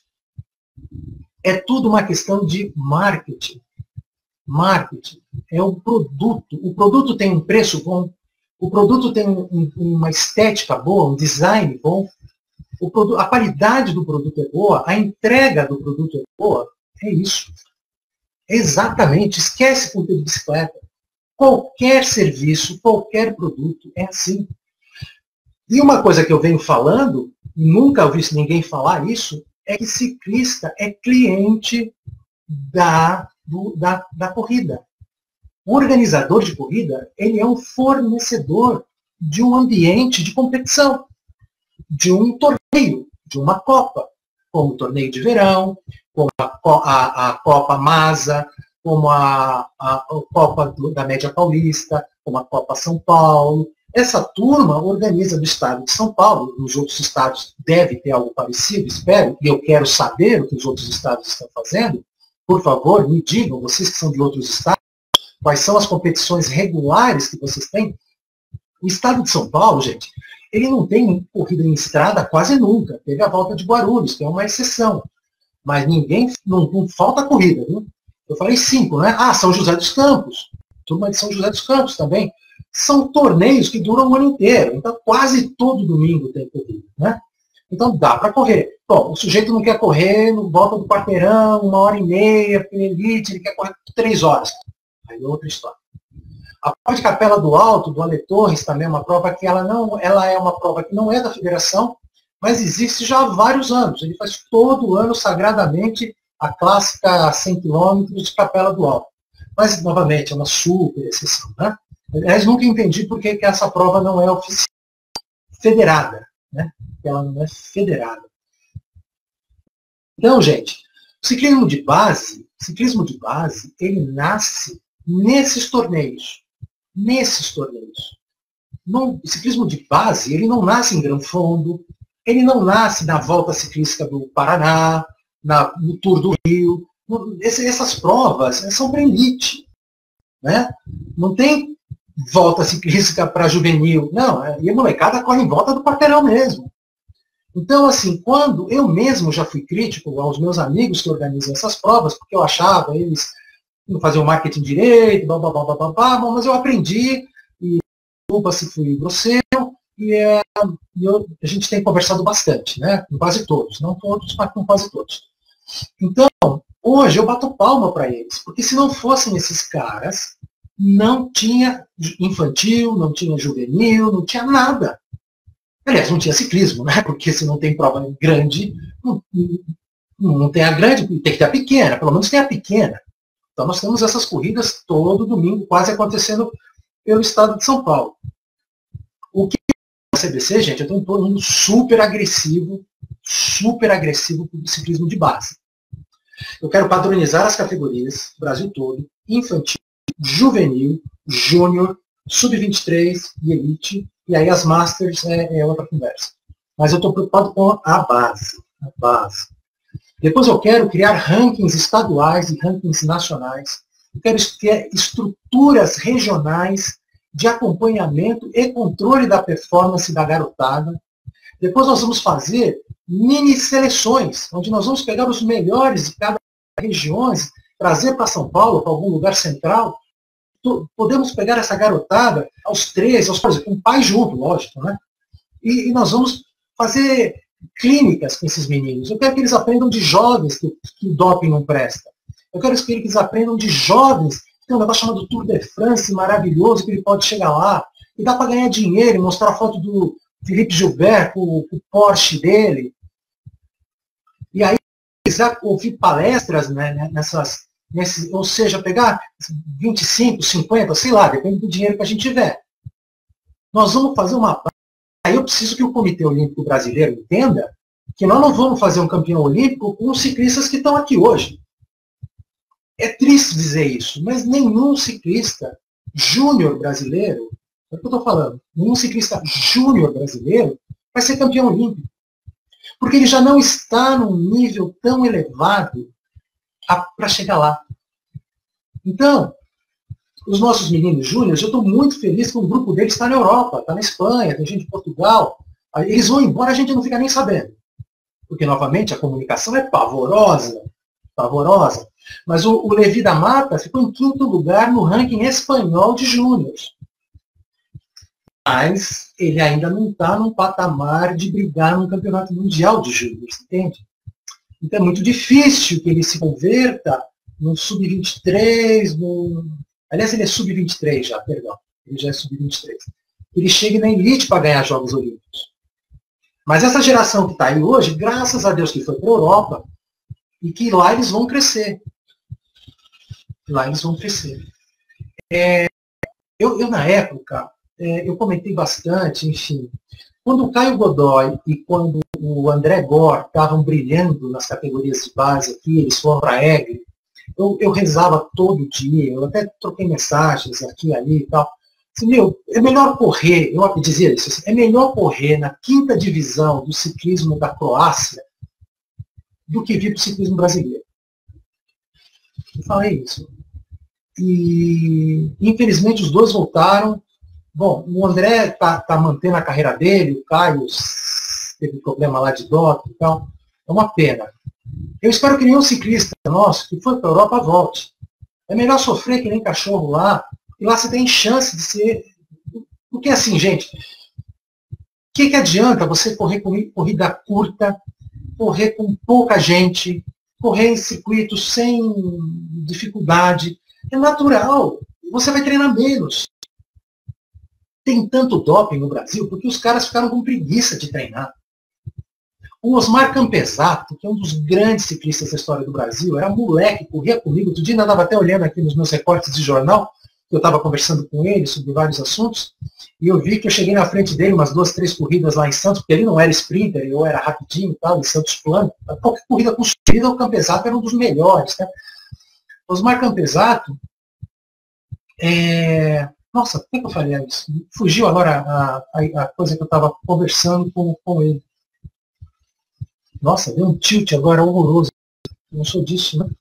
é tudo uma questão de marketing. Marketing é um produto. O produto tem um preço bom. O produto tem uma estética boa, um design bom. A qualidade do produto é boa. A entrega do produto é boa. É isso. Exatamente. Esquece ponteiro de bicicleta. Qualquer serviço, qualquer produto é assim. E uma coisa que eu venho falando, e nunca ouvi ninguém falar isso, é que ciclista é cliente da corrida. O organizador de corrida, ele é um fornecedor de um ambiente de competição, de um torneio, de uma Copa, como o torneio de verão, como a Copa Masa, como a Copa da Média Paulista, como a Copa São Paulo. Essa turma organiza do estado de São Paulo, nos outros estados deve ter algo parecido, espero, e eu quero saber o que os outros estados estão fazendo. Por favor, me digam, vocês que são de outros estados, quais são as competições regulares que vocês têm. O estado de São Paulo, gente, ele não tem corrida em estrada quase nunca. Teve a volta de Guarulhos, que é uma exceção. Mas não falta corrida, viu? Eu falei 5, né? Ah, São José dos Campos. Turma de São José dos Campos também. São torneios que duram o ano inteiro. Então, quase todo domingo tem corrida, né? Então, dá para correr. Bom, o sujeito não quer correr no volta do quarteirão, 1h30, elite, ele quer correr 3 horas. Aí é outra história. A prova de Capela do Alto, do Ale Torres, também é uma prova que ela é uma prova que não é da federação, mas existe já há vários anos. Ele faz todo ano, sagradamente, a clássica 100 km de Capela do Alto. Mas, novamente, é uma super exceção, né? Aliás, nunca entendi por que essa prova não é oficial, federada, né? Ela não é federada. Então, gente, o ciclismo de base, ele nasce nesses torneios. O ciclismo de base, ele não nasce em Gran Fondo, ele não nasce na Volta Ciclística do Paraná, no Tour do Rio. Essas provas são para elite, né? Não tem volta ciclística para juvenil. Não, e a molecada corre em volta do quarteirão mesmo. Então, assim, quando eu mesmo já fui crítico aos meus amigos que organizam essas provas, porque eu achava eles não faziam marketing direito, mas eu aprendi, e desculpa se fui grosseiro, e a gente tem conversado bastante, né? Com quase todos, não todos, mas com quase todos. Então, hoje eu bato palma para eles, porque se não fossem esses caras, não tinha infantil, não tinha juvenil, não tinha nada. Aliás, não tinha ciclismo, né? Porque se não tem prova grande, não tem a grande, tem que ter a pequena, pelo menos tem a pequena. Então nós temos essas corridas todo domingo, quase acontecendo pelo estado de São Paulo. O que é a CBC, gente, eu tenho um torno super agressivo para o ciclismo de base. Eu quero padronizar as categorias, Brasil todo, infantil, juvenil, júnior, sub-23 e elite, e aí as masters é outra conversa. Mas eu estou preocupado com a base. Depois eu quero criar rankings estaduais e rankings nacionais. Eu quero criar estruturas regionais de acompanhamento e controle da performance da garotada. Depois nós vamos fazer mini seleções, onde nós vamos pegar os melhores de cada região, trazer para São Paulo, para algum lugar central. Podemos pegar essa garotada aos 13, por exemplo, com o pai junto, lógico, né? E nós vamos fazer clínicas com esses meninos. Eu quero que eles aprendam de jovens que o doping não presta. Eu quero que eles aprendam de jovens que tem um negócio chamado Tour de France maravilhoso, que ele pode chegar lá, e dá para ganhar dinheiro, e mostrar a foto do Felipe Gilbert com o Porsche dele. E aí, quiser ouvir palestras, né, ou seja, pegar 25, 50, sei lá, depende do dinheiro que a gente tiver. Nós vamos fazer uma... Aí eu preciso que o Comitê Olímpico Brasileiro entenda que nós não vamos fazer um campeão olímpico com os ciclistas que estão aqui hoje. É triste dizer isso, mas nenhum ciclista júnior brasileiro, é o que eu estou falando, nenhum ciclista júnior brasileiro vai ser campeão olímpico. Porque ele já não está num nível tão elevado para chegar lá. Então, os nossos meninos júniores, eu estou muito feliz que o grupo deles está na Europa, está na Espanha, tem gente de Portugal. Eles vão embora, a gente não fica nem sabendo. Porque, novamente, a comunicação é pavorosa, pavorosa. Mas o Levi da Mata ficou em 5º lugar no ranking espanhol de júniores. Mas ele ainda não está num patamar de brigar num campeonato mundial de júniores, entende? Então é muito difícil que ele se converta no sub-23, aliás, ele é sub-23 já, perdão. Ele já é sub-23. Ele chegue na elite para ganhar Jogos Olímpicos. Mas essa geração que está aí hoje, graças a Deus que foi para a Europa, e que lá eles vão crescer. Lá eles vão crescer. Eu na época, eu comentei bastante, enfim. Quando o Caio Godoy e quando o André Gor estavam brilhando nas categorias de base aqui, eles foram para a EGRE, eu rezava todo dia, eu até troquei mensagens aqui e ali e tal. Assim, é melhor correr, eu dizia isso, assim, é melhor correr na 5ª divisão do ciclismo da Croácia do que vir para o ciclismo brasileiro. Eu falei isso. E, infelizmente, os dois voltaram. Bom, o André está mantendo a carreira dele, o Caio teve problema lá de doping e tal. É uma pena. Eu espero que nenhum ciclista nosso que foi para a Europa volte. É melhor sofrer que nem cachorro lá, e lá você tem chance de ser... Porque assim, gente, o que adianta você correr corrida curta, correr com pouca gente, correr em circuitos sem dificuldade? É natural. Você vai treinar menos. Tem tanto doping no Brasil porque os caras ficaram com preguiça de treinar. O Osmar Campesato, que é um dos grandes ciclistas da história do Brasil, era moleque, corria comigo. Outro dia eu estava até olhando aqui nos meus recortes de jornal, que eu estava conversando com ele sobre vários assuntos, e eu vi que eu cheguei na frente dele umas 2, 3 corridas lá em Santos, porque ele não era sprinter, eu era rapidinho e tal, em Santos plano. Qualquer corrida construída, o Campesato era um dos melhores. Né? Osmar Campesato, nossa, por que eu falei isso? Fugiu agora a coisa que eu estava conversando com ele. Nossa, deu um tilt agora horroroso. Não sou disso, né?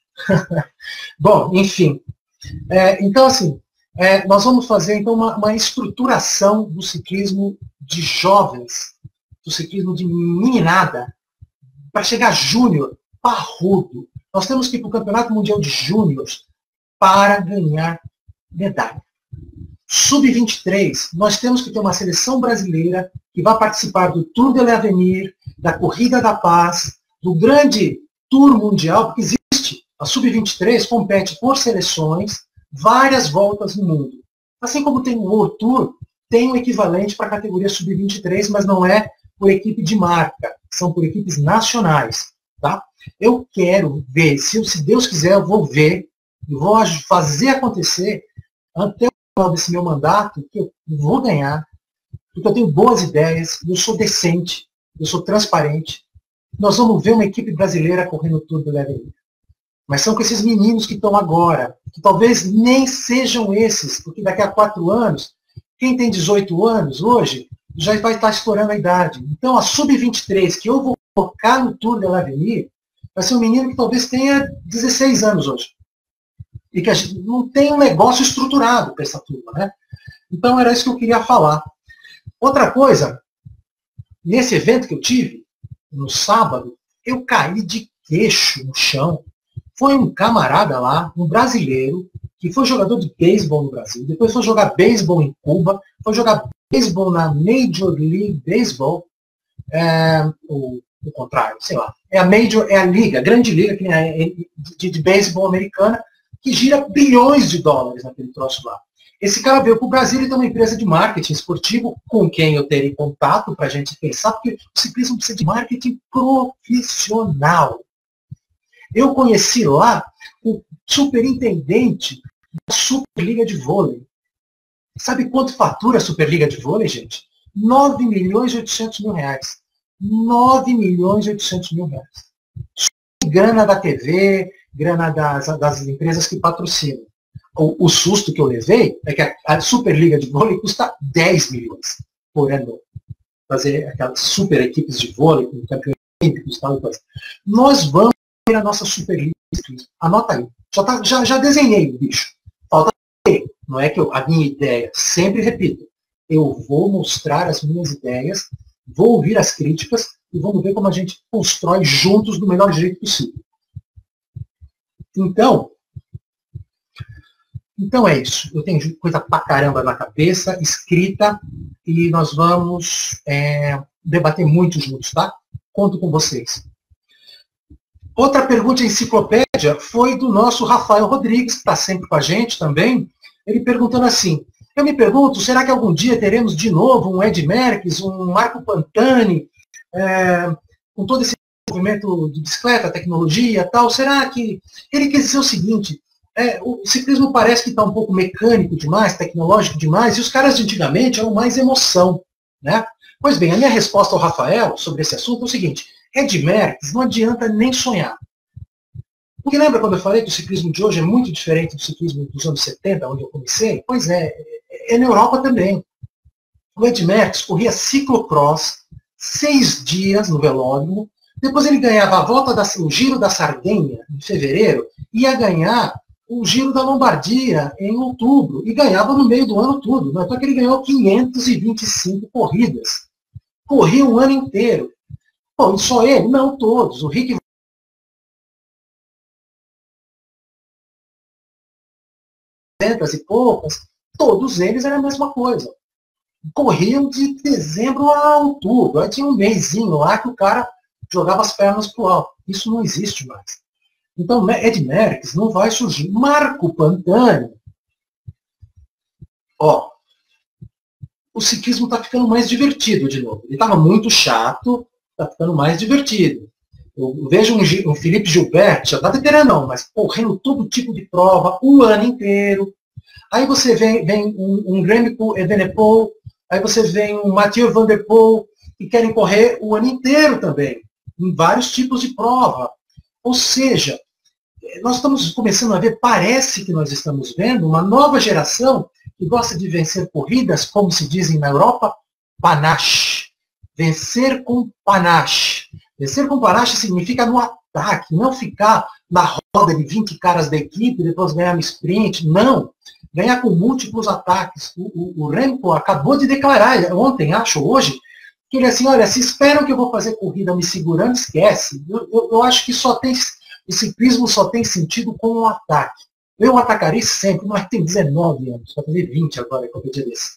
Bom, enfim. Então, assim, nós vamos fazer então, uma estruturação do ciclismo de jovens, do ciclismo de meninada, para chegar júnior, parrudo. Nós temos que ir para o Campeonato Mundial de Júniores para ganhar medalha. Sub-23, nós temos que ter uma seleção brasileira que vai participar do Tour de l'Avenir, da Corrida da Paz, do grande Tour Mundial, porque existe. A Sub-23 compete por seleções, várias voltas no mundo. Assim como tem o World Tour, tem um equivalente para a categoria Sub-23, mas não é por equipe de marca, são por equipes nacionais. Tá? Eu quero ver, se Deus quiser, eu vou ver, e vou fazer acontecer até desse meu mandato, que eu vou ganhar, porque eu tenho boas ideias, eu sou decente, eu sou transparente. Nós vamos ver uma equipe brasileira correndo tudo do Level. Mas são com esses meninos que estão agora, que talvez nem sejam esses, porque daqui a 4 anos, quem tem 18 anos hoje, já vai estar estourando a idade. Então a Sub-23, que eu vou colocar no Tour de l'Avenir, vai ser um menino que talvez tenha 16 anos hoje. E que a gente não tem um negócio estruturado para essa turma, né? Então era isso que eu queria falar. Outra coisa, nesse evento que eu tive, no sábado, eu caí de queixo no chão. Foi um camarada lá, um brasileiro, que foi jogador de beisebol no Brasil, depois foi jogar beisebol em Cuba, foi jogar beisebol na Major League Baseball, ou o contrário, sei lá. É a liga, a grande liga de beisebol americana, que gira bilhões de dólares naquele troço lá. Esse cara veio para o Brasil e tem uma empresa de marketing esportivo com quem eu terei contato para a gente pensar, porque o ciclismo precisa de marketing profissional. Eu conheci lá o superintendente da Superliga de Vôlei. Sabe quanto fatura a Superliga de Vôlei, gente? 9 milhões e 800 mil reais. 9 milhões e 800 mil reais. Grana da TV, grana das empresas que patrocinam. O susto que eu levei é que a Superliga de Vôlei custa 10 milhões por ano. fazer aquelas super equipes de vôlei, com campeões olímpicos e tal, nós vamos ter a nossa Superliga de ciclismo. Anota aí. Já desenhei o bicho. Falta ter. Não é que a minha ideia, sempre repito, eu vou mostrar as minhas ideias, vou ouvir as críticas e vamos ver como a gente constrói juntos do melhor jeito possível. Então é isso. Eu tenho coisa pra caramba na cabeça, escrita, e nós vamos debater muito juntos, tá? Conto com vocês. Outra pergunta enciclopédia foi do nosso Rafael Rodrigues, que está sempre com a gente também. Ele perguntando assim, eu me pergunto, será que algum dia teremos de novo um Ed Merckx, um Marco Pantani, com todo esse movimento de bicicleta, tecnologia e tal? Será que... Ele quer dizer o seguinte, o ciclismo parece que está um pouco mecânico demais, tecnológico demais, e os caras de antigamente eram mais emoção, né? Pois bem, a minha resposta ao Rafael sobre esse assunto é o seguinte, Ed Merckx não adianta nem sonhar. Porque lembra quando eu falei que o ciclismo de hoje é muito diferente do ciclismo dos anos 70, onde eu comecei? Pois é na Europa também. O Ed Merckx corria ciclocross 6 dias no velódromo, depois ele ganhava a volta o Giro da Sardenha, em fevereiro, ia ganhar o Giro da Lombardia em outubro, e ganhava no meio do ano tudo. Então ele ganhou 525 corridas. Corria o ano inteiro. Bom, e só ele? Não todos. O Rick e poucas, todos eles eram a mesma coisa. Corriam de dezembro a outubro. Aí tinha um mêsinho lá que o cara jogava as pernas pro alto. Isso não existe mais. Então, Ed Merckx não vai surgir. Marco Pantani. Ó, o ciclismo está ficando mais divertido de novo. Ele estava muito chato, está ficando mais divertido. Eu vejo um Felipe Gilbert, já está veteranão, mas correndo todo tipo de prova, o ano inteiro. Aí você vem um Remco Evenepoel, aí você vem um Mathieu Van Der Poel, que querem correr o ano inteiro também, em vários tipos de prova. Ou seja, nós estamos começando a ver, parece que nós estamos vendo, uma nova geração que gosta de vencer corridas, como se dizem na Europa, panache. Vencer com panache. Vencer com panache significa no ataque, não ficar na roda de 20 caras da equipe e depois ganhar no sprint. Não. Ganhar com múltiplos ataques. O Remco acabou de declarar, ontem, acho, hoje, que ele assim, olha, se esperam que eu vou fazer corrida me segurando, esquece. Eu acho que o ciclismo só tem sentido com o ataque. Eu atacarei sempre, mas tem 19 anos, vai fazer 20 agora, qualquer dia desse.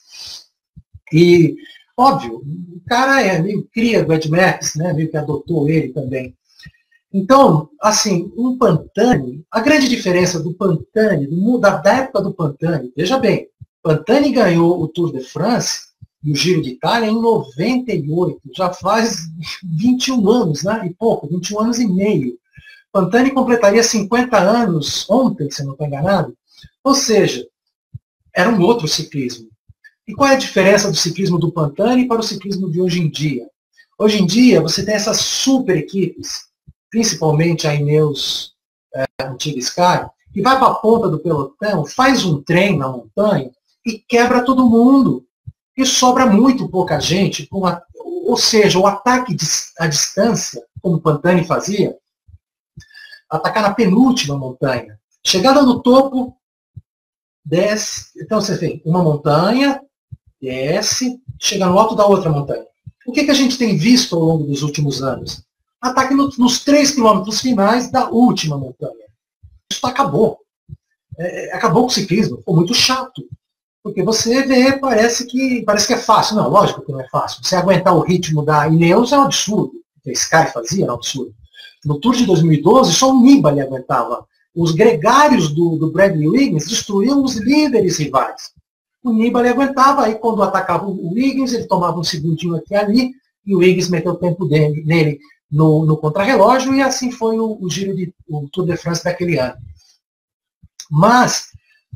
E, óbvio, o cara é meio cria do Ed Merckx, né, meio que adotou ele também. Então, assim, um Pantani, a grande diferença do Pantani, da época do Pantani, veja bem, Pantani ganhou o Tour de France e o Giro de Itália em 98, já faz 21 anos, né, e pouco, 21 anos e meio. Pantani completaria 50 anos ontem, se não estou enganado. Ou seja, era um outro ciclismo. E qual é a diferença do ciclismo do Pantani para o ciclismo de hoje em dia? Hoje em dia, você tem essas super equipes, principalmente a Ineos antiga Sky, que vai para a ponta do pelotão, faz um trem na montanha e quebra todo mundo. E sobra muito pouca gente. Ou seja, o ataque à distância, como o Pantani fazia, atacar na penúltima montanha. Chegada no topo, desce. Então você tem uma montanha, desce, chega no alto da outra montanha. O que a gente tem visto ao longo dos últimos anos? Ataque nos 3 quilômetros finais da última montanha. Isso acabou. Acabou com o ciclismo. Ficou muito chato. Porque você vê, parece que é fácil. Não, lógico que não é fácil. Você aguentar o ritmo da Ineos é um absurdo. O que a Sky fazia era um absurdo. No Tour de 2012, só o Nibali aguentava. Os gregários do Bradley Wiggins destruíam os líderes rivais. O Nibali aguentava, aí quando atacava o Wiggins, ele tomava um segundinho aqui e ali, e o Wiggins meteu o tempo nele no contrarrelógio, e assim foi o Tour de France daquele ano. Mas,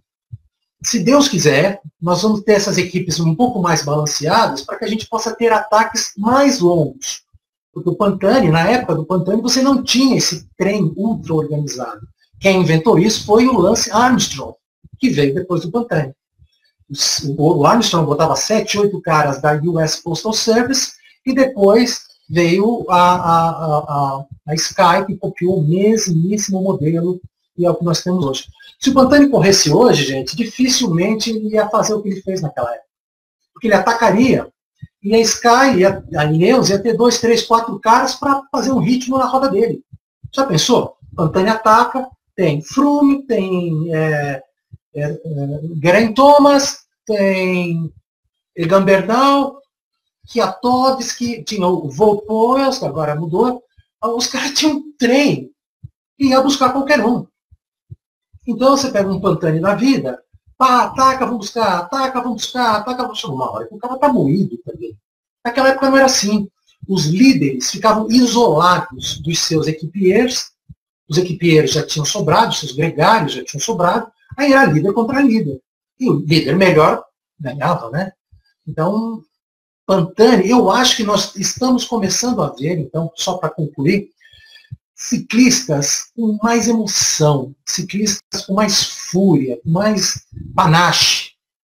se Deus quiser, nós vamos ter essas equipes um pouco mais balanceadas para que a gente possa ter ataques mais longos. Porque o Pantani, na época do Pantani, você não tinha esse trem ultra organizado. Quem inventou isso foi o Lance Armstrong, que veio depois do Pantani. O Armstrong botava 7, 8 caras da US Postal Service E depois veio a Sky, que copiou o mesmíssimo modelo, e é o que nós temos hoje. Se o Pantani corresse hoje, gente, dificilmente ele ia fazer o que ele fez naquela época. Porque ele atacaria, e a Sky, a Ineos, ia ter 2, 3, 4 caras para fazer um ritmo na roda dele. Já pensou? Pantani ataca, tem Froome, tem Geraint Thomas, tem Egan Bernal, Kwiatkowski, tinha o Volpoels, que agora mudou. Os caras tinham um trem e ia buscar qualquer um. Então você pega um Pantani da vida, pá, ataca, vamos buscar, ataca, vamos buscar, ataca, vamos buscar. Uma hora o cara está moído também. Naquela época não era assim. Os líderes ficavam isolados dos seus equipiers, os equipiers já tinham sobrado, os seus gregários já tinham sobrado, aí era líder contra líder. E o líder melhor ganhava, né? Então, Pantani, eu acho que nós estamos começando a ver, então, só para concluir, ciclistas com mais emoção, ciclistas com mais fúria, com mais panache.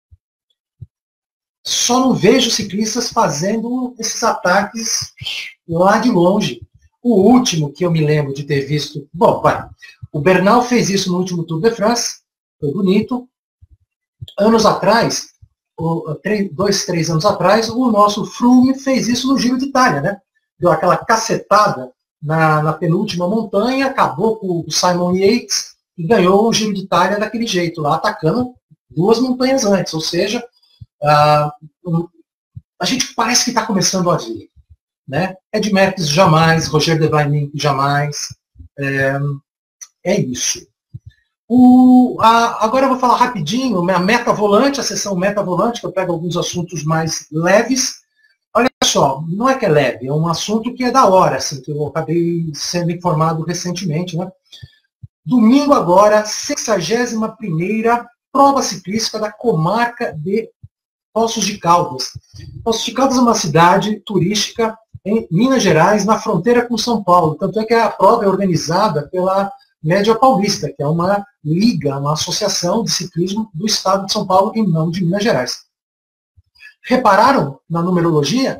Só não vejo ciclistas fazendo esses ataques lá de longe. O último que eu me lembro de ter visto... Bom, o Bernal fez isso no último Tour de France, foi bonito. Anos atrás, 2, 3 anos atrás, o nosso Froome fez isso no Giro de Itália, né? Deu aquela cacetada na penúltima montanha, acabou com o Simon Yates e ganhou o Giro de Itália daquele jeito, lá atacando 2 montanhas antes. Ou seja, a gente parece que está começando a ver. Né? Ed Merckx jamais, Roger de Vlaeminck jamais. É isso. Agora eu vou falar rapidinho, a meta volante, a sessão meta volante, que eu pego alguns assuntos mais leves. Olha só, não é que é leve, é um assunto que é da hora, assim, que eu acabei sendo informado recentemente. Né? Domingo agora, 61ª prova ciclística da comarca de Poços de Caldas. Poços de Caldas é uma cidade turística em Minas Gerais, na fronteira com São Paulo. Tanto é que a prova é organizada pela Média Paulista, que é uma liga, uma associação de ciclismo do estado de São Paulo e não de Minas Gerais. Repararam na numerologia?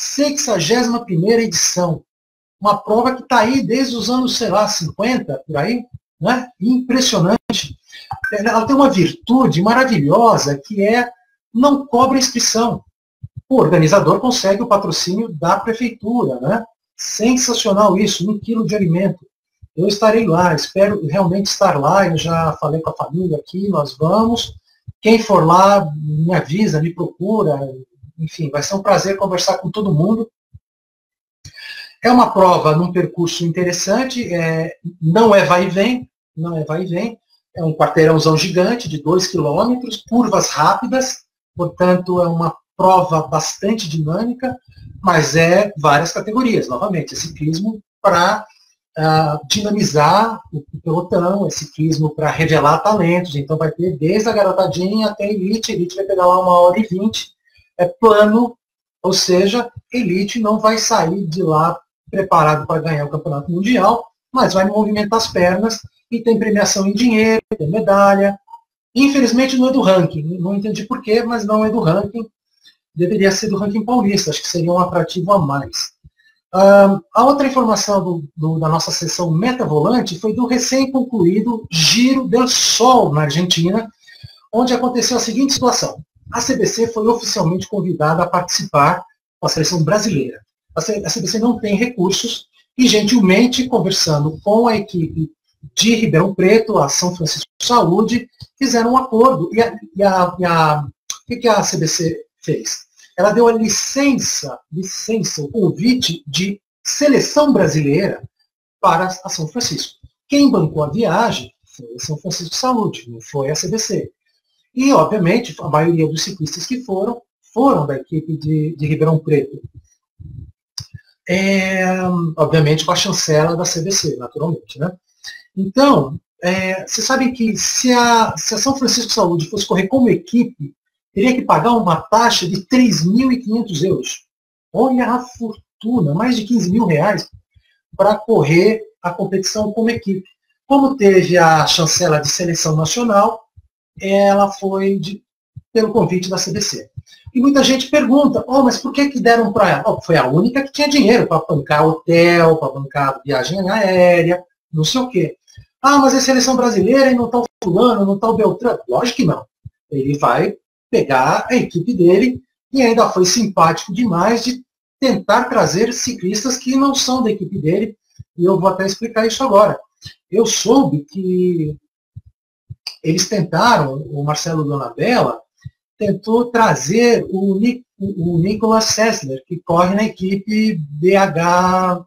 61ª edição. Uma prova que está aí desde os anos, sei lá, 50, por aí. Né? Impressionante. Ela tem uma virtude maravilhosa, que é não cobra inscrição. O organizador consegue o patrocínio da prefeitura. Né? Sensacional isso, 1 quilo de alimento. Eu estarei lá, espero realmente estar lá, eu já falei com a família aqui, nós vamos. Quem for lá, me avisa, me procura, enfim, vai ser um prazer conversar com todo mundo. É uma prova num percurso interessante, não é vai e vem, é um quarteirãozão gigante de 2 quilômetros, curvas rápidas, portanto é uma prova bastante dinâmica, mas é várias categorias, novamente, é ciclismo para dinamizar o pelotão, é ciclismo para revelar talentos, então vai ter desde a garotadinha até a elite vai pegar lá 1h20, é plano, ou seja, elite não vai sair de lá preparado para ganhar o campeonato mundial, mas vai movimentar as pernas e tem premiação em dinheiro, tem medalha. Infelizmente não é do ranking, não entendi porquê, mas não é do ranking, deveria ser do ranking paulista, acho que seria um atrativo a mais. A outra informação da nossa sessão Meta Volante foi do recém-concluído Giro del Sol, na Argentina, onde aconteceu a seguinte situação. A CBC foi oficialmente convidada a participar com a seleção brasileira. A CBC não tem recursos e, gentilmente, conversando com a equipe de Ribeirão Preto, a São Francisco Saúde, fizeram um acordo. O que a CBC fez? Ela deu a licença, o convite de seleção brasileira para a São Francisco. Quem bancou a viagem foi a São Francisco Saúde, não foi a CBC. E, obviamente, a maioria dos ciclistas que foram da equipe de Ribeirão Preto. Obviamente, com a chancela da CBC, naturalmente. Né? Então, vocês sabem que se a São Francisco Saúde fosse correr como equipe, teria que pagar uma taxa de 3.500 euros. Olha a fortuna, mais de 15 mil reais para correr a competição como equipe. Como teve a chancela de seleção nacional, ela foi pelo convite da CBC. E muita gente pergunta, mas por que deram para ela? Foi a única que tinha dinheiro para bancar hotel, para bancar viagem aérea, não sei o quê. Mas é seleção brasileira e não está o fulano, não está o Beltrano. Lógico que não. Ele vai pegar a equipe dele e ainda foi simpático demais de tentar trazer ciclistas que não são da equipe dele, e eu vou até explicar isso agora. Eu soube que eles tentaram, o Marcelo Donabella tentou trazer o Nicolas Sessler, que corre na equipe BH...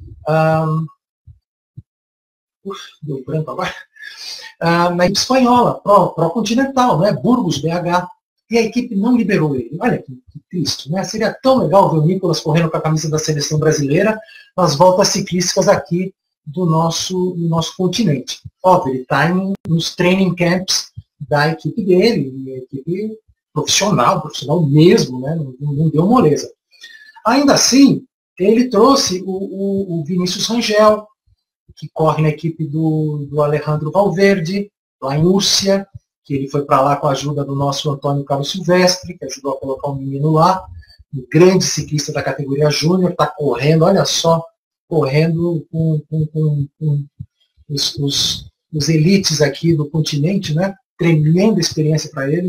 deu branco agora. Na equipe espanhola, Pro Continental, né? Burgos BH. E a equipe não liberou ele. Olha que triste, né? Seria tão legal ver o Nicolas correndo com a camisa da seleção brasileira nas voltas ciclísticas aqui do nosso continente. Óbvio, ele está nos training camps da equipe dele, e a equipe profissional mesmo, né? Não deu moleza. Ainda assim, ele trouxe o Vinícius Rangel, que corre na equipe do Alejandro Valverde, lá em Múrcia, que ele foi para lá com a ajuda do nosso Antônio Carlos Silvestre, que ajudou a colocar um menino lá, um grande ciclista da categoria júnior, está correndo, olha só, correndo com os elites aqui do continente, né? Tremenda experiência para ele.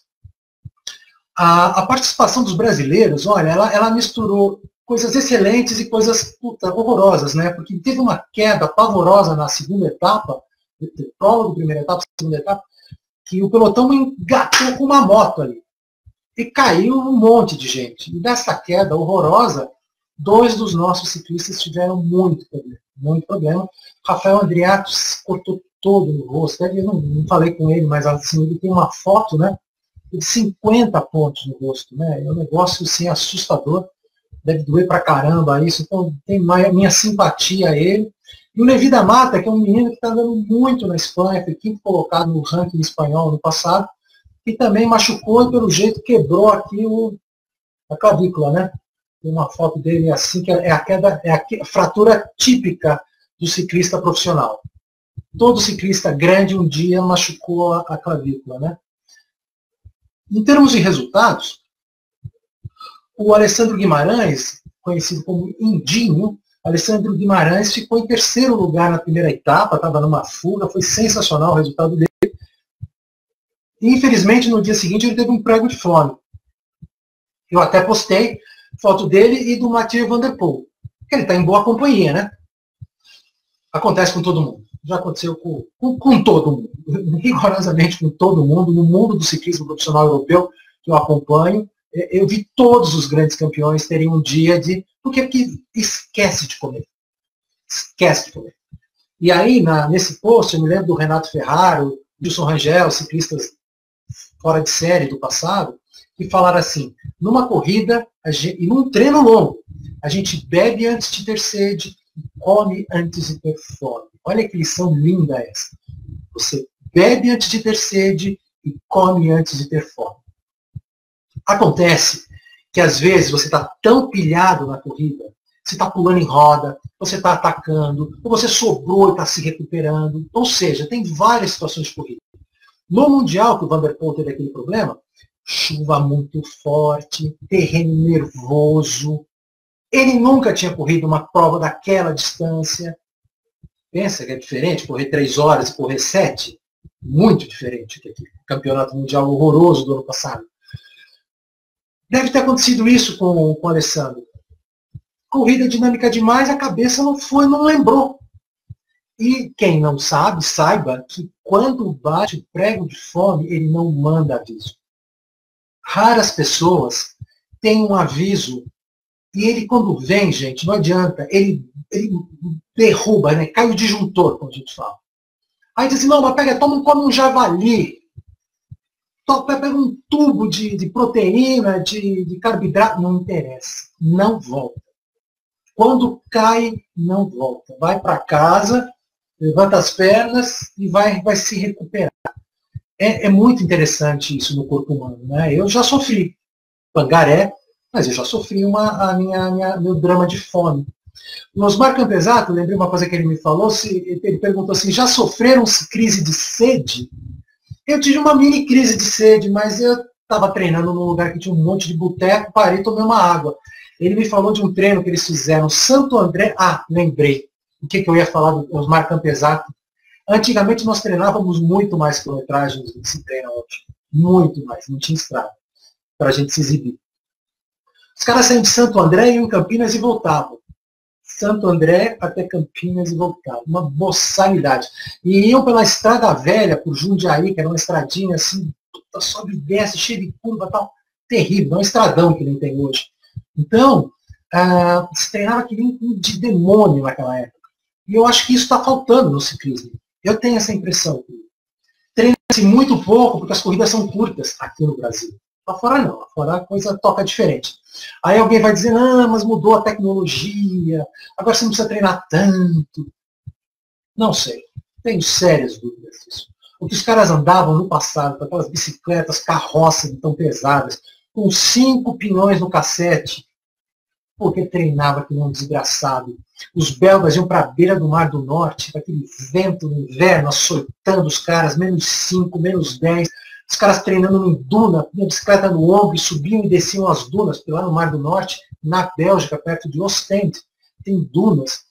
A participação dos brasileiros, olha, ela misturou coisas excelentes e coisas horrorosas, né? Porque teve uma queda pavorosa na segunda etapa, prólogo, primeira etapa, segunda etapa, que o pelotão engatou com uma moto ali. E caiu um monte de gente. E dessa queda horrorosa, 2 dos nossos ciclistas tiveram muito problema. Rafael Andriato cortou todo no rosto. Eu não falei com ele, mas assim, ele tem uma foto, né? De 50 pontos no rosto, né? É um negócio assim, assustador. Deve doer pra caramba isso. Então, tem minha simpatia a ele. E o Levi da Mata, que é um menino que está andando muito na Espanha, foi 5º colocado no ranking espanhol no passado, e também machucou e, pelo jeito, quebrou aqui a clavícula, né? Tem uma foto dele assim, que é a fratura típica do ciclista profissional. Todo ciclista grande um dia machucou a clavícula, né? Em termos de resultados, o Alessandro Guimarães, conhecido como Indinho, Alessandro Guimarães ficou em 3º lugar na primeira etapa, estava numa fuga, foi sensacional o resultado dele. E, infelizmente, no dia seguinte ele teve um prego de fome. Eu até postei foto dele e do Mathieu Van Der Poel. Ele está em boa companhia, né? Acontece com todo mundo. Já aconteceu com todo mundo. Rigorosamente com todo mundo. No mundo do ciclismo profissional europeu, que eu acompanho, eu vi todos os grandes campeões terem um dia de... Porque esquece de comer. Esquece de comer. E aí, nesse post, eu me lembro do Renato Ferraro, Wilson Rangel, ciclistas fora de série do passado, que falaram assim, numa corrida e num treino longo, a gente bebe antes de ter sede e come antes de ter fome. Olha que lição linda essa. Você bebe antes de ter sede e come antes de ter fome. Acontece que às vezes você está tão pilhado na corrida, você está pulando em roda, você está atacando, ou você sobrou e está se recuperando. Ou seja, tem várias situações de corrida. No Mundial, que o Van Der Poel teve aquele problema, chuva muito forte, terreno nervoso, ele nunca tinha corrido uma prova daquela distância. Pensa que é diferente correr 3 horas e correr 7? Muito diferente do campeonato mundial horroroso do ano passado. Deve ter acontecido isso com o Alessandro. Corrida dinâmica demais, a cabeça não lembrou. E quem não sabe, saiba que quando bate o prego de fome, ele não manda aviso. Raras pessoas têm um aviso e ele, quando vem, gente, não adianta, ele derruba, né? Cai o disjuntor, como a gente fala. Aí diz assim, não, mas come um javali, pega um tubo de proteína, de carboidrato, não interessa, não volta. Quando cai, não volta. Vai para casa, levanta as pernas e vai se recuperar. É muito interessante isso no corpo humano, né? Eu já sofri pangaré, mas eu já sofri meu drama de fome. O Osmar Campesato, lembrei uma coisa que ele me falou, ele perguntou assim, já sofreram crise de sede? Eu tive uma mini crise de sede, mas eu estava treinando num lugar que tinha um monte de boteco, parei e tomei uma água. Ele me falou de um treino que eles fizeram, Santo André, lembrei, o que eu ia falar do Osmar Campesato. Antigamente nós treinávamos muito mais quilometragem do que se treina hoje. Muito mais, não tinha estrada para a gente se exibir. Os caras saíam de Santo André, iam em Campinas e voltavam. Santo André até Campinas e voltavam. Uma boçalidade. E iam pela Estrada Velha, por Jundiaí, que era uma estradinha assim, sobe e desce, cheia de curva e tal. Terrível, é um estradão que nem tem hoje. Então, se treinava que nem de demônio naquela época. E eu acho que isso está faltando no ciclismo. Eu tenho essa impressão. Treina-se muito pouco, porque as corridas são curtas aqui no Brasil. Lá fora não, lá fora a coisa toca diferente. Aí alguém vai dizer, mas mudou a tecnologia, agora você não precisa treinar tanto. Não sei, tenho sérias dúvidas disso. O que os caras andavam no passado, com aquelas bicicletas, carroças tão pesadas, com 5 pinhões no cassete, porque treinava que nem um desgraçado. Os belgas iam para a beira do Mar do Norte, com aquele vento no inverno, açoitando os caras, -5, -10, os caras treinando em duna, com a bicicleta no ombro, e subiam e desciam as dunas, porque lá no Mar do Norte, na Bélgica, perto de Ostende, tem dunas.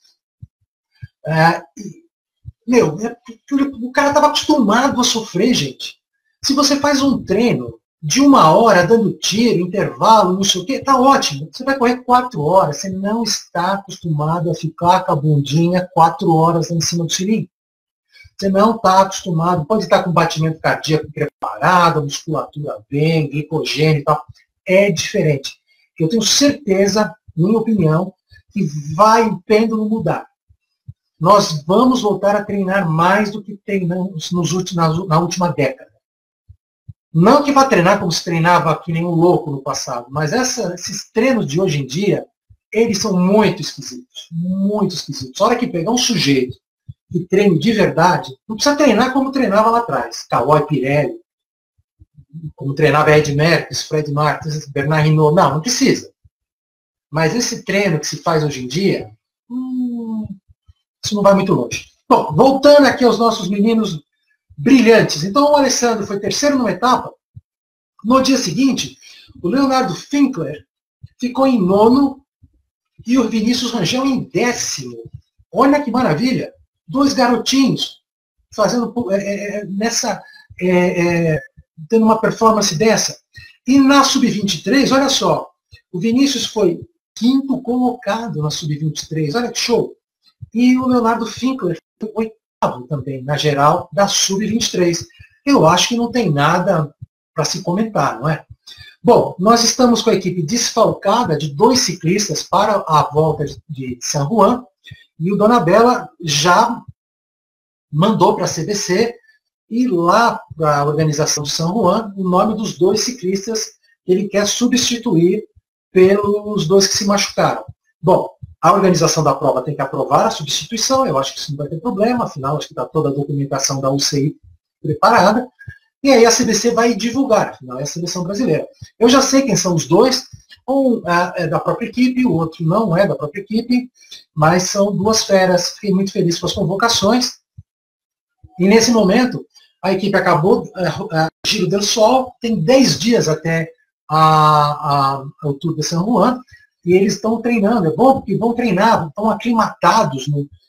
O cara estava acostumado a sofrer, gente. Se você faz um treino de 1 hora, dando tiro, intervalo, não sei o quê, tá ótimo. Você vai correr 4 horas, você não está acostumado a ficar com a bundinha 4 horas lá em cima do cilindro. Você não está acostumado, pode estar com batimento cardíaco preparado, a musculatura bem, glicogênio e tal. É diferente. Eu tenho certeza, minha opinião, que vai o pêndulo mudar. Nós vamos voltar a treinar mais do que treinamos na última década. Não que vá treinar como se treinava que nem um louco no passado, mas esses treinos de hoje em dia, eles são muito esquisitos. Muito esquisitos. A hora que pegar um sujeito que treine de verdade, não precisa treinar como treinava lá atrás. Kawhi Pirelli, como treinava Ed Merckx, Fred Martins, Bernard Hinault. Não precisa. Mas esse treino que se faz hoje em dia, isso não vai muito longe. Bom, voltando aqui aos nossos meninos brilhantes. Então o Alessandro foi terceiro numa etapa. No dia seguinte, o Leonardo Finkler ficou em 9º e o Vinícius Rangel em 10º. Olha que maravilha! 2 garotinhos fazendo tendo uma performance dessa. E na Sub-23, olha só, o Vinícius foi 5º colocado na Sub-23. Olha que show! E o Leonardo Finkler foi 8º também, na geral, da Sub-23. Eu acho que não tem nada para se comentar, não é? Bom, nós estamos com a equipe desfalcada de 2 ciclistas para a volta de San Juan, e o Dona Bela já mandou para a CBC e lá para a organização de San Juan o nome dos 2 ciclistas que ele quer substituir pelos 2 que se machucaram. Bom, a organização da prova tem que aprovar a substituição, eu acho que isso não vai ter problema, afinal, acho que está toda a documentação da UCI preparada, e aí a CBC vai divulgar, afinal, é a seleção brasileira. Eu já sei quem são os 2, um é da própria equipe, o outro não é da própria equipe, mas são 2 feras, fiquei muito feliz com as convocações, e nesse momento, a equipe acabou Giro del Sol, tem 10 dias até o Tour de San Juan, e eles estão treinando, é bom porque vão treinar, estão aclimatados.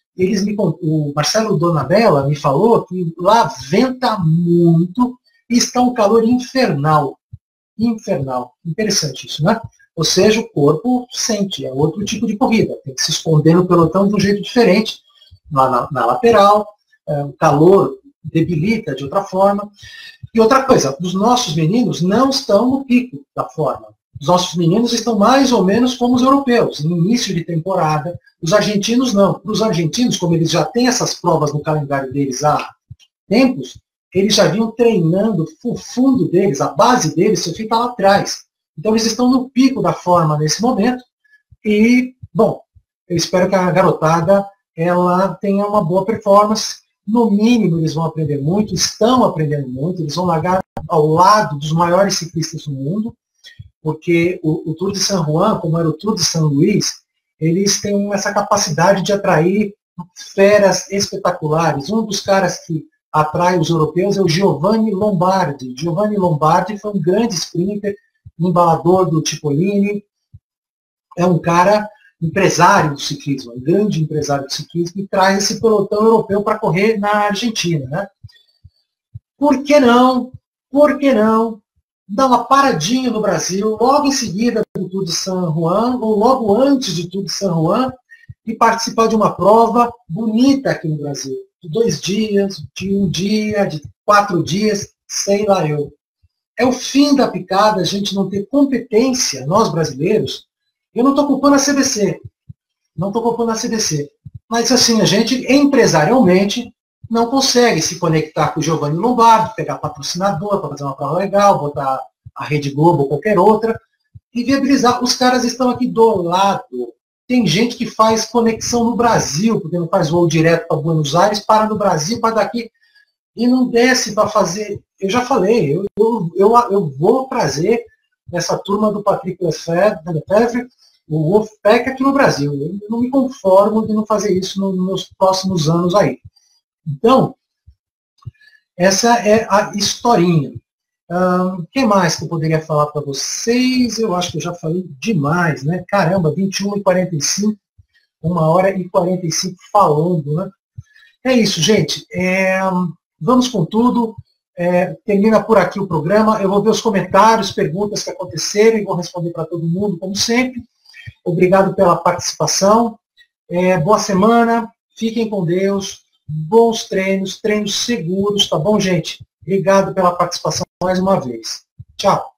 O Marcelo Donabella me falou que lá venta muito e está um calor infernal. Infernal. Interessante isso, né? Ou seja, o corpo sente, é outro tipo de corrida, tem que se esconder no pelotão de um jeito diferente, na lateral, o calor debilita de outra forma. E outra coisa, os nossos meninos não estão no pico da forma. Os nossos meninos estão mais ou menos como os europeus, no início de temporada. Os argentinos não. Para os argentinos, como eles já têm essas provas no calendário deles há tempos, eles já vinham treinando o fundo deles, a base deles, se fica lá atrás. Então eles estão no pico da forma nesse momento. E, bom, eu espero que a garotada ela tenha uma boa performance. No mínimo, eles vão aprender muito, estão aprendendo muito, eles vão largar ao lado dos maiores ciclistas do mundo, porque o Tour de San Juan, como era o Tour de São Luís, eles têm essa capacidade de atrair feras espetaculares. Um dos caras que atrai os europeus é o Giovanni Lombardi. Giovanni Lombardi foi um grande sprinter, embalador do Cipollini, é um cara empresário do ciclismo, um grande empresário do ciclismo, e traz esse pelotão europeu para correr na Argentina. Né? Por que não? Por que não dar uma paradinha no Brasil, logo em seguida do Tour de San Juan, ou logo antes do Tour de San Juan, e participar de uma prova bonita aqui no Brasil, de 2 dias, de 1 dia, de 4 dias, sei lá eu. É o fim da picada a gente não ter competência, nós brasileiros. Eu não estou culpando a CBC, não estou culpando a CBC, mas assim, a gente empresarialmente não consegue se conectar com o Giovanni Lombardi, pegar patrocinador para fazer uma prova legal, botar a Rede Globo ou qualquer outra, e viabilizar. Os caras estão aqui do lado. Tem gente que faz conexão no Brasil, porque não faz voo direto para Buenos Aires, para no Brasil, para daqui, e não desce para fazer. Eu já falei, eu vou trazer essa turma do Patrick Lefevre, o Wolfpack aqui no Brasil. Eu não me conformo de não fazer isso nos próximos anos aí. Então, essa é a historinha. O que mais que eu poderia falar para vocês? Eu acho que eu já falei demais, né? Caramba, 21h45, 1h45 falando, né? É isso, gente. Vamos com tudo. Termina por aqui o programa. Eu vou ver os comentários, perguntas que aconteceram e vou responder para todo mundo, como sempre. Obrigado pela participação. Boa semana. Fiquem com Deus. Bons treinos seguros, tá bom, gente? Obrigado pela participação mais uma vez. Tchau.